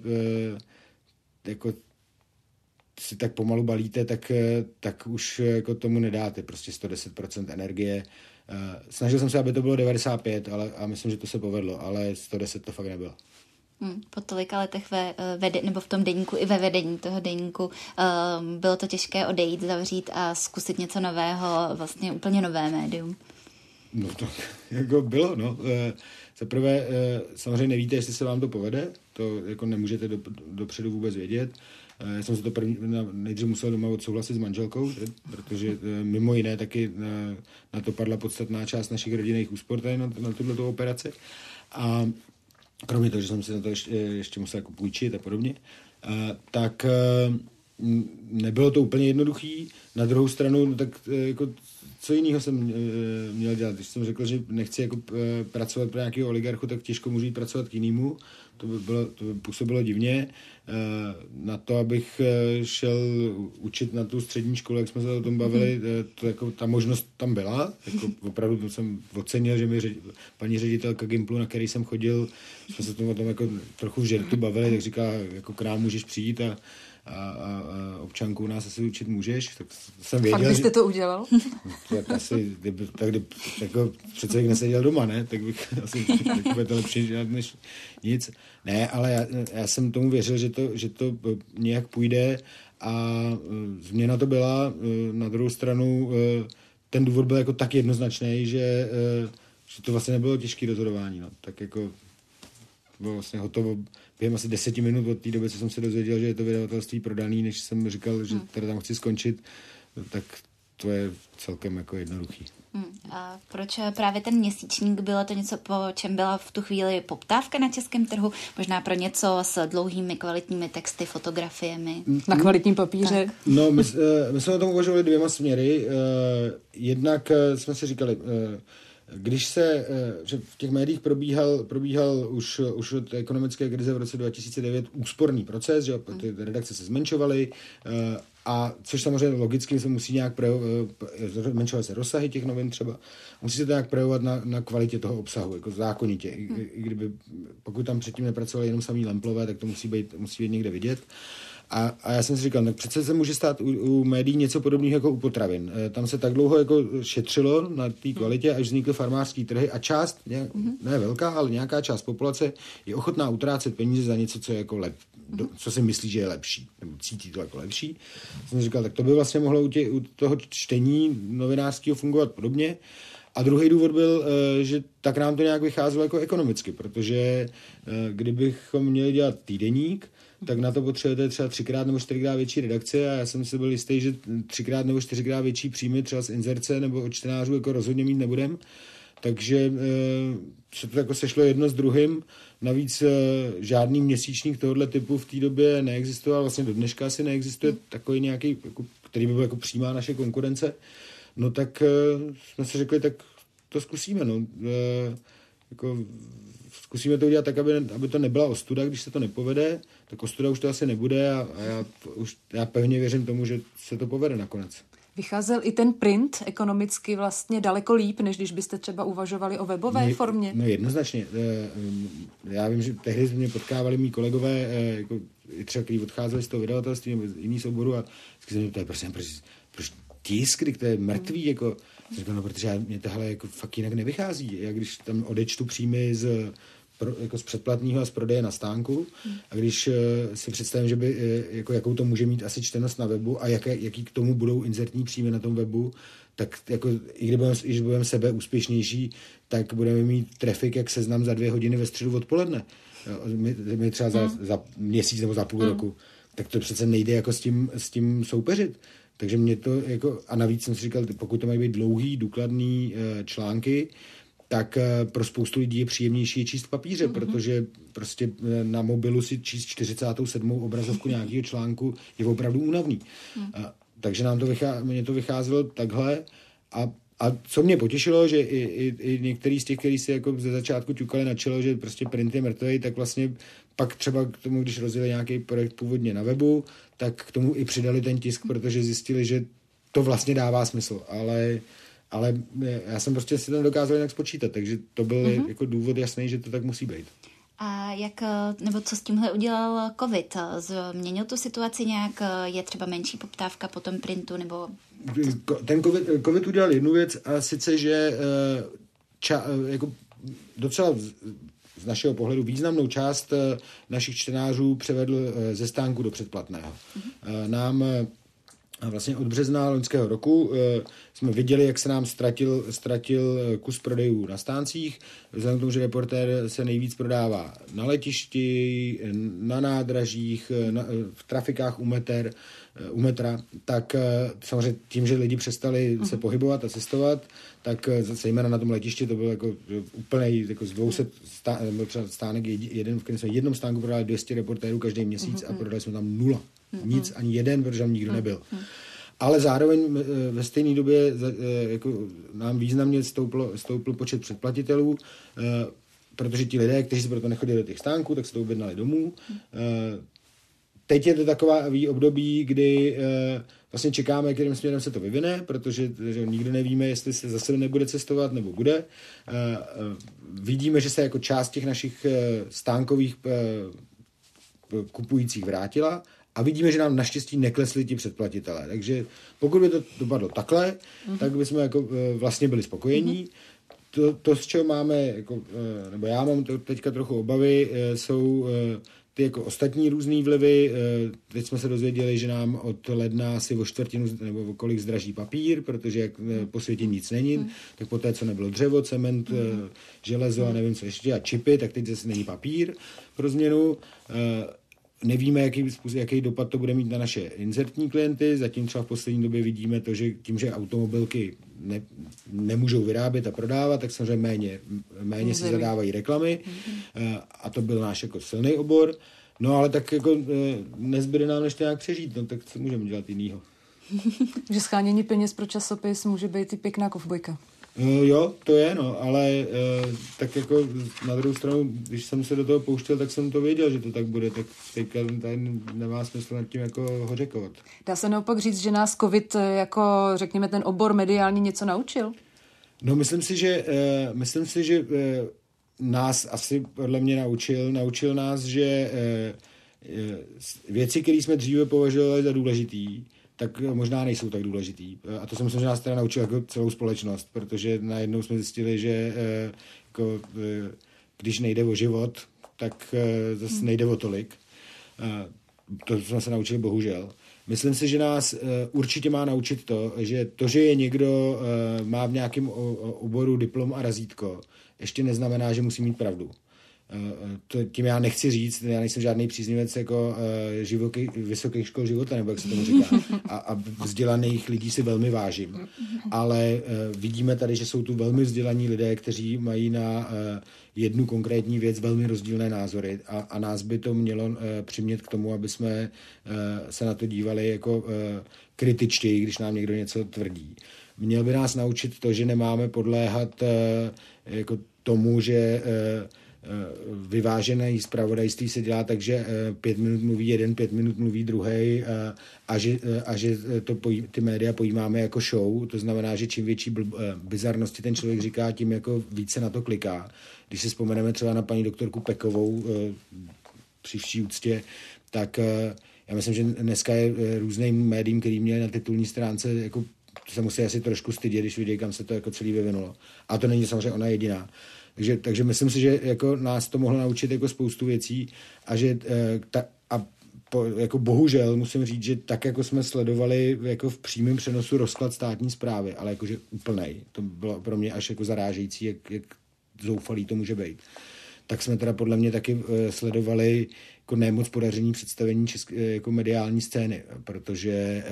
jako si tak pomalu balíte, tak, tak už jako tomu nedáte prostě sto deset procent energie. Snažil jsem se, aby to bylo devadesát pět, ale a myslím, že to se povedlo, ale sto deset to fakt nebylo. Hmm, po tolika letech ve, vede, nebo v tom deníku i ve vedení toho deníku um, bylo to těžké odejít, zavřít a zkusit něco nového, vlastně úplně nové médium. No to jako bylo, no. E, zaprvé e, samozřejmě nevíte, jestli se vám to povede, to jako nemůžete do, dopředu vůbec vědět. E, já jsem se to první, nejdřív musel doma odsouhlasit s manželkou, že? Protože e, mimo jiné taky e, na to padla podstatná část našich rodinných úspor tady na, na tuto operaci. A kromě toho, že jsem si na to ještě, ještě musel jako půjčit a podobně, tak nebylo to úplně jednoduchý. Na druhou stranu, tak jako co jiného jsem měl dělat? Když jsem řekl, že nechci jako pracovat pro nějakého oligarchu, tak těžko můžu jít pracovat k jinému. to by, bylo, to by působilo divně. Na to, abych šel učit na tu střední školu, jak jsme se o tom bavili, to jako, ta možnost tam byla. Jako, opravdu to jsem ocenil, že mi ředi, paní ředitelka Gimplu, na který jsem chodil, jsme se o tom jako trochu v žertu bavili, tak říká, jako k nám můžeš přijít a A, a, a občanku nás asi učit můžeš, tak jsem věděl, Fakt byste že... to udělal? Tak asi, kdyby, tak kdyby, jako přece jak neseděl doma, ne? Tak bych asi takové to lepší než nic. Ne, ale já, já jsem tomu věřil, že to, že to nějak půjde a změna to byla. Na druhou stranu ten důvod byl jako tak jednoznačný, že, že to vlastně nebylo těžké rozhodování. No. Tak jako bylo vlastně hotovo během asi deseti minut od té doby, co jsem se dozvěděl, že je to vydavatelství prodaný, než jsem říkal, že teda tam chci skončit, tak to je celkem jako jednoduchý. Hmm. A proč právě ten měsíčník? Bylo to něco, po čem byla v tu chvíli poptávka na českém trhu? Možná pro něco s dlouhými kvalitními texty, fotografiemi? Na kvalitním papíře? Tak. No, my, my jsme o tom uvažovali dvěma směry. Jednak jsme si říkali, když se, že v těch médiích probíhal, probíhal už, už od ekonomické krize v roce dva tisíce devět úsporný proces, že ty redakce se zmenšovaly, a což samozřejmě logicky se musí nějak zmenšovat se rozsahy těch novin třeba, musí se to nějak projevovat na, na kvalitě toho obsahu, jako zákonitě. I, i kdyby, pokud tam předtím nepracovali jenom samý lemplové, tak to musí být, musí být někde vidět. A, a já jsem si říkal, tak přece se může stát u, u médií něco podobného jako u potravin. E, tam se tak dlouho jako šetřilo na té kvalitě, až vznikly farmářské trhy a část, nějak, ne velká, ale nějaká část populace je ochotná utrácet peníze za něco, co je jako lep, do, co si myslí, že je lepší, nebo cítí to jako lepší. Jsem si říkal, tak to by vlastně mohlo u, tě, u toho čtení novinářského fungovat podobně. A druhý důvod byl, že tak nám to nějak vycházelo jako ekonomicky, protože kdybychom měli dělat týdeník, tak na to potřebujete třeba třikrát nebo čtyřikrát větší redakce a já jsem si byl jistý, že třikrát nebo čtyřikrát větší příjmy třeba z inzerce nebo od čtenářů jako rozhodně mít nebudem. Takže se to jako sešlo jedno s druhým. Navíc žádný měsíčník tohoto typu v té době neexistoval, vlastně do dneška asi neexistuje takový nějaký, jako, který by byl jako přímá naše konkurence. No tak jsme si řekli, tak to zkusíme. No. Jako, zkusíme to udělat tak, aby, aby to nebyla ostuda, když se to nepovede, tak ostuda už to asi nebude a, a já, už, já pevně věřím tomu, že se to povede nakonec. Vycházel i ten print ekonomicky vlastně daleko líp, než když byste třeba uvažovali o webové no, formě? No jednoznačně. Já vím, že tehdy mě potkávali mý kolegové, jako třeba, kteří odcházeli z toho vydavatelství nebo z jiný souboru a vždycky jsem mě prosím, proč, proč tisk, kdy to je mrtvý, jako, říkal, no, protože mě tohle jako fakt jinak nevychází. Já když tam odečtu příjmy z, pro, jako z předplatného a z prodeje na stánku a když uh, si představím, že by, uh, jako, jakou to může mít asi čtenost na webu a jaké, jaký k tomu budou inzertní příjmy na tom webu, tak jako, i když budeme, když budeme sebe úspěšnější, tak budeme mít trafik jak Seznam za dvě hodiny ve středu odpoledne. My, my třeba za, za měsíc nebo za půl roku. Tak to přece nejde jako s tím, s tím soupeřit. Takže mě to jako, a navíc jsem si říkal, pokud to mají být dlouhý, důkladný e, články, tak e, pro spoustu lidí je příjemnější je číst v papíře, mm-hmm. protože prostě e, na mobilu si číst čtyřicátou sedmou obrazovku nějakého článku je opravdu únavný. Mm. A, takže nám to vychá, mě to vycházelo takhle a A co mě potěšilo, že i, i, i některý z těch, kteří si jako ze začátku ťukali na čelo, že prostě print je mrtvej, tak vlastně pak třeba k tomu, když rozjeli nějaký projekt původně na webu, tak k tomu i přidali ten tisk, protože zjistili, že to vlastně dává smysl. Ale, ale já jsem prostě si to nedokázal jinak spočítat, takže to byl mm-hmm. jako důvod jasný, že to tak musí být. A jak, nebo co s tímhle udělal covid? Změnil tu situaci nějak? Je třeba menší poptávka po tom printu? Nebo... Ten COVID, COVID udělal jednu věc a sice, že ča, jako docela z našeho pohledu významnou část našich čtenářů převedl ze stánku do předplatného. Mm-hmm. Nám vlastně od března loňského roku jsme viděli, jak se nám ztratil, ztratil kus prodejů na stáncích. Vzhledem k tomu, že Reportér se nejvíc prodává na letišti, na nádražích, na, v trafikách u, meter, u metra, tak samozřejmě tím, že lidi přestali uh-huh. se pohybovat a cestovat, tak zejména na tom letišti to bylo jako úplnej jako z dvou set stá, třeba stánek, jeden, v kterém jsme jednom stánku prodali dvě stě reportérů každý měsíc uh-huh. a prodali jsme tam nula. Nic, ani jeden, protože tam nikdo nebyl. Ale zároveň ve stejné době jako nám významně stouplo, stoupl počet předplatitelů. protože ti lidé, kteří se proto nechodili do těch stánků, tak se to objednali domů. Teď je to takový období, kdy vlastně čekáme, kterým směrem se to vyvine, protože že nikdo nevíme, jestli se zase nebude cestovat nebo bude. Vidíme, že se jako část těch našich stánkových kupujících vrátila a vidíme, že nám naštěstí neklesli ti předplatitelé. Takže pokud by to dopadlo takhle, mm-hmm. tak bychom jako vlastně byli spokojení. Mm-hmm. To, to, z čeho máme, jako, nebo já mám to teďka trochu obavy, jsou ty jako ostatní různý vlivy. Teď jsme se dozvěděli, že nám od ledna asi o čtvrtinu nebo o kolik zdraží papír, protože jak po světě nic není, mm. tak poté, co nebylo dřevo, cement, mm. železo a nevím co ještě a čipy, tak teď zase není papír pro změnu. Nevíme, jaký, jaký dopad to bude mít na naše inzertní klienty. Zatím třeba v poslední době vidíme to, že tím, že automobilky ne, nemůžou vyrábět a prodávat, tak samozřejmě méně, méně si zadávají reklamy. Mm-hmm. A to byl náš jako silný obor. No ale tak jako nezbyde nám než to nějak přežít, no tak co můžeme dělat jinýho. Že schánění peněz pro časopis může být i pěkná kovbojka. Uh, jo, to je, no, ale uh, tak jako na druhou stranu, když jsem se do toho pouštěl, tak jsem to věděl, že to tak bude, tak teďka tady nemá smysl nad tím jako hořekovat. Dá se naopak říct, že nás covid jako, řekněme, ten obor mediální něco naučil? No, myslím si, že, uh, myslím si, že uh, nás asi podle mě naučil, naučil nás, že uh, uh, věci, které jsme dříve považovali za důležitý, tak možná nejsou tak důležitý. A to si myslím, že nás teda naučil jako celou společnost, protože najednou jsme zjistili, že jako, když nejde o život, tak zase nejde o tolik. To jsme se naučili bohužel. Myslím si, že nás určitě má naučit to, že to, že je někdo má v nějakém oboru diplom a razítko, ještě neznamená, že musí mít pravdu. To, tím já nechci říct, já nejsem žádný příznivec jako uh, živoky, vysokých škol života, nebo jak se tomu říká. A, a vzdělaných lidí si velmi vážím. Ale uh, vidíme tady, že jsou tu velmi vzdělaní lidé, kteří mají na uh, jednu konkrétní věc velmi rozdílné názory a, a nás by to mělo uh, přimět k tomu, aby jsme uh, se na to dívali jako uh, kritičtěji, když nám někdo něco tvrdí. Měl by nás naučit to, že nemáme podléhat uh, jako tomu, že uh, vyvážené zpravodajství se dělá tak, že pět minut mluví jeden, pět minut mluví druhej a že, a že to pojí, ty média pojímáme jako show. To znamená, že čím větší bizarnosti ten člověk říká, tím jako více na to kliká. Když si vzpomeneme třeba na paní doktorku Pekovou při vší úctě, tak já myslím, že dneska je různým médiím, který měli na titulní stránce, jako se musí asi trošku stydět, když vidějí, kam se to jako celý vyvinulo. A to není samozřejmě ona jediná. Takže, takže myslím si, že jako nás to mohlo naučit jako spoustu věcí a že ta, a po, jako bohužel musím říct, že tak jako jsme sledovali jako v přímém přenosu rozklad státní správy, ale jakože úplnej, to bylo pro mě až jako zarážející, jak, jak zoufalý to může být. Tak jsme teda podle mě taky sledovali jako nemoc podaření představení české jako mediální scény, protože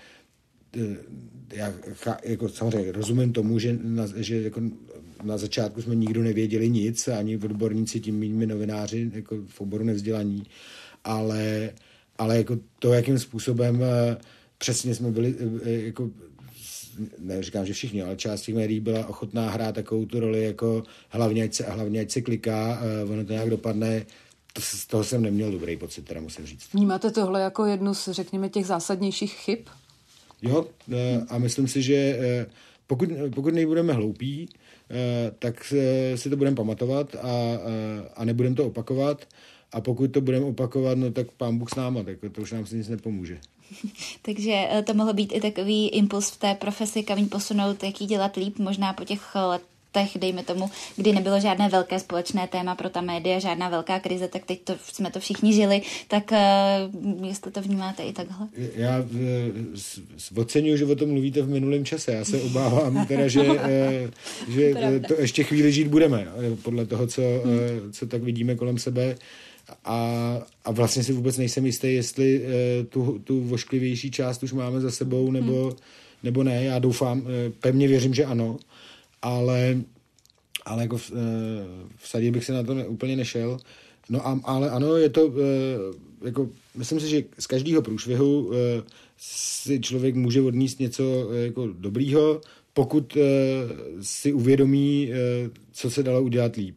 já jako samozřejmě rozumím tomu, že, na, že jako na začátku jsme nikdo nevěděli nic, ani odborníci, tím mými novináři jako v oboru nevzdělaní, ale, ale jako to, jakým způsobem přesně jsme byli, jako, neříkám, že všichni, ale část těch médií byla ochotná hrát takovou tu roli jako hlavně ať se, a hlavně ať se kliká, ono to nějak dopadne. To, z toho jsem neměl dobrý pocit, teda musím říct. Vnímáte tohle jako jednu z, řekněme, těch zásadnějších chyb? Jo, a myslím si, že pokud, pokud nebudeme hloupí, tak si to budeme pamatovat a, a nebudeme to opakovat. A pokud to budeme opakovat, no tak pán Bůh s náma, tak to už nám se nic nepomůže. Takže to mohlo být i takový impuls v té profesi, kam jí posunout, jak jí dělat líp, možná po těch letech, dejme tomu, kdy nebylo žádné velké společné téma pro ta média, žádná velká krize, tak teď to, jsme to všichni žili, tak uh, jestli to vnímáte i takhle? Já uh, oceňuji, že o tom mluvíte v minulém čase. Já se obávám teda, že, uh, že to ještě chvíli žít budeme, podle toho, co, uh, co tak vidíme kolem sebe. A, a vlastně si vůbec nejsem jistý, jestli uh, tu, tu vošklivější část už máme za sebou, nebo, hmm. nebo ne. Já doufám, uh, pevně věřím, že ano, ale, ale jako v, uh, vsadit bych se na to ne, úplně nešel. No a, ale ano, je to, uh, jako, myslím si, že z každého průšvihu uh, si člověk může odníst něco uh, jako dobrýho, pokud uh, si uvědomí, uh, co se dalo udělat líp.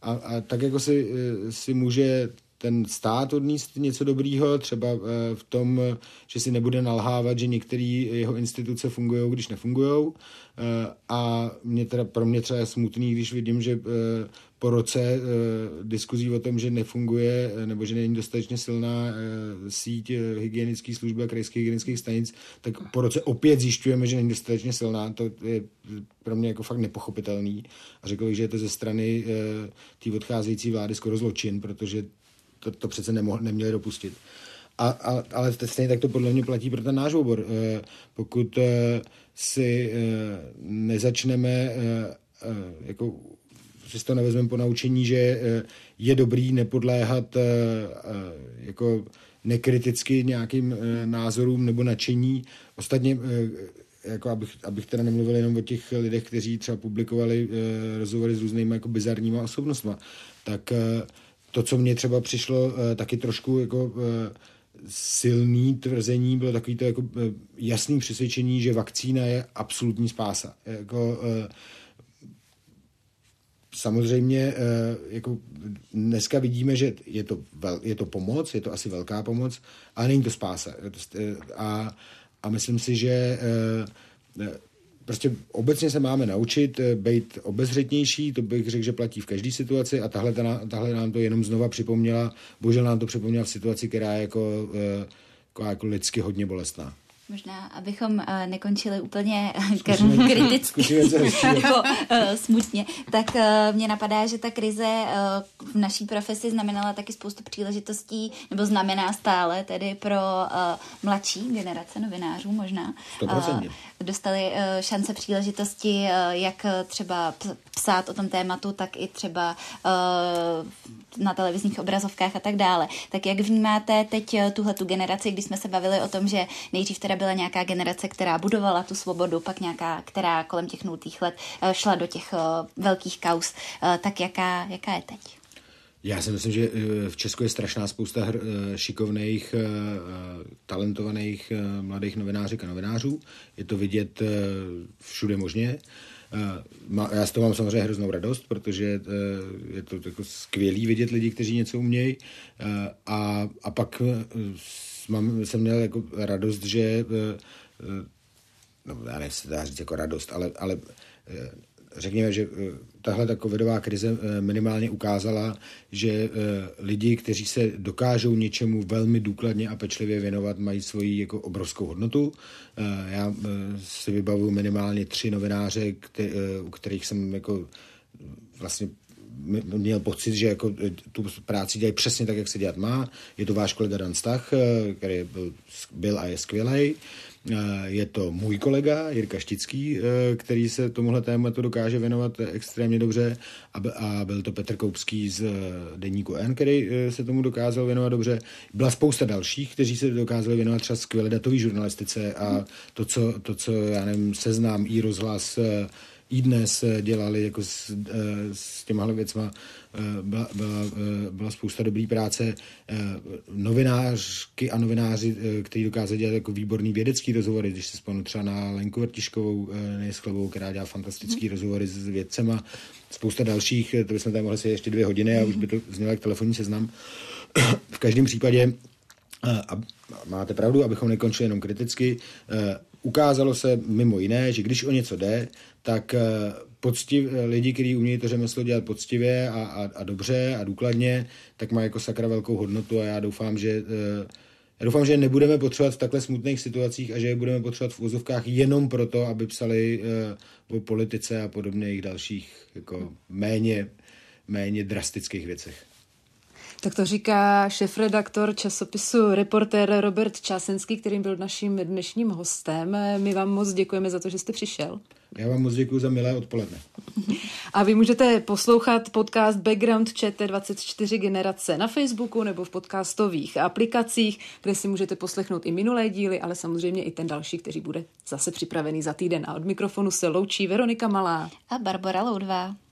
a, a tak jako si, si může ten stát odníst něco dobrýho, třeba v tom, že si nebude nalhávat, že některé jeho instituce fungují, když nefungují. A mě teda, pro mě třeba je smutný, když vidím, že po roce diskuzí o tom, že nefunguje nebo že není dostatečně silná síť hygienických služb a krajských hygienických stanic, tak po roce opět zjišťujeme, že není dostatečně silná. To je pro mě jako fakt nepochopitelný. A řekl bych, že je to ze strany té odcházející vlády skoro zločin, protože To, to přece nemoh, neměli dopustit. A, a, ale stejně tak to podle mě platí pro ten náš obor. E, pokud e, si e, nezačneme, e, e, jako si to nevezmeme po naučení, že e, je dobrý nepodléhat e, e, jako nekriticky nějakým e, názorům nebo nadšení. Ostatně, e, jako abych, abych teda nemluvil jenom o těch lidech, kteří třeba publikovali e, rozhovory s různými jako bizarníma osobnostma, tak e, to, co mně třeba přišlo uh, taky trošku jako uh, silný tvrzení, bylo takový to jako uh, jasný přesvědčení, že vakcína je absolutní spása. Jako, uh, samozřejmě uh, jako dneska vidíme, že je to, vel, je to pomoc, je to asi velká pomoc, ale není to spása. A, a myslím si, že uh, prostě obecně se máme naučit být obezřetnější, to bych řekl, že platí v každé situaci a tahle, tahle nám to jenom znova připomněla, bohužel nám to připomněla v situaci, která je jako, jako, jako lidsky hodně bolestná. Možná, abychom uh, nekončili úplně uh, kriticky nebo uh, smutně, tak uh, mě napadá, že ta krize uh, v naší profesi znamenala taky spoustu příležitostí, nebo znamená stále tedy pro uh, mladší generace novinářů možná. Uh, dostali uh, šance příležitosti, uh, jak třeba psát o tom tématu, tak i třeba uh, na televizních obrazovkách a tak dále. Tak jak vnímáte teď tuhletu generaci, když jsme se bavili o tom, že nejdřív teda byla nějaká generace, která budovala tu svobodu, pak nějaká, která kolem těch nultých let šla do těch velkých kauz, tak jaká, jaká je teď? Já si myslím, že v Česku je strašná spousta šikovných, talentovaných mladých novinářek a novinářů. Je to vidět všude možně. Já z toho mám samozřejmě hroznou radost, protože je to jako skvělý vidět lidi, kteří něco umějí. A, a pak mám, jsem měl jako radost, že no, já nechci dá říct jako radost, ale, ale řekněme, že tahle ta covidová krize minimálně ukázala, že lidi, kteří se dokážou něčemu velmi důkladně a pečlivě věnovat, mají svoji jako obrovskou hodnotu. Já si vybavuju minimálně tři novináře, který, u kterých jsem jako vlastně měl pocit, že jako tu práci dělají přesně tak, jak se dělat má. Je to váš kolega Dan Stach, který byl, byl a je skvělej. Je to můj kolega Jirka Štický, který se tomuhle tématu dokáže věnovat extrémně dobře a byl to Petr Koupský z deníku N, který se tomu dokázal věnovat dobře. Byla spousta dalších, kteří se dokázali věnovat třeba skvěle datové žurnalistice a to, co, to, co já nevím, Seznam, iRozhlas, iDnes dělali jako s, s těmahle věcma, byla, byla, byla spousta dobrý práce. Novinářky a novináři, kteří dokázali dělat jako výborný vědecký rozhovory, když se vzpomenu třeba na Lenku Vrtiškovou Nejsklovou, která dělá fantastický rozhovory s vědcema, spousta dalších, to bychom tady mohli se ještě dvě hodiny a už by to znělo jak telefonní seznam. V každém případě, a máte pravdu, abychom nekončili jenom kriticky, ukázalo se mimo jiné, že když o něco jde, tak poctiv, lidi, kteří umějí to řemeslo dělat poctivě a, a, a dobře a důkladně, tak má jako sakra velkou hodnotu a já doufám, že já doufám, že nebudeme potřebovat v takhle smutných situacích a že je budeme potřebovat v úzovkách jenom proto, aby psali o politice a podobných dalších jako méně, méně drastických věcech. Tak to říká šéfredaktor časopisu Reportér Robert Čásenský, kterým byl naším dnešním hostem. My vám moc děkujeme za to, že jste přišel. Já vám moc děkuji za milé odpoledne. A vy můžete poslouchat podcast Background Č T dvacet čtyři generace na Facebooku nebo v podcastových aplikacích, kde si můžete poslechnout i minulé díly, ale samozřejmě i ten další, který bude zase připravený za týden. A od mikrofonu se loučí Veronika Malá a Barbora Loudová.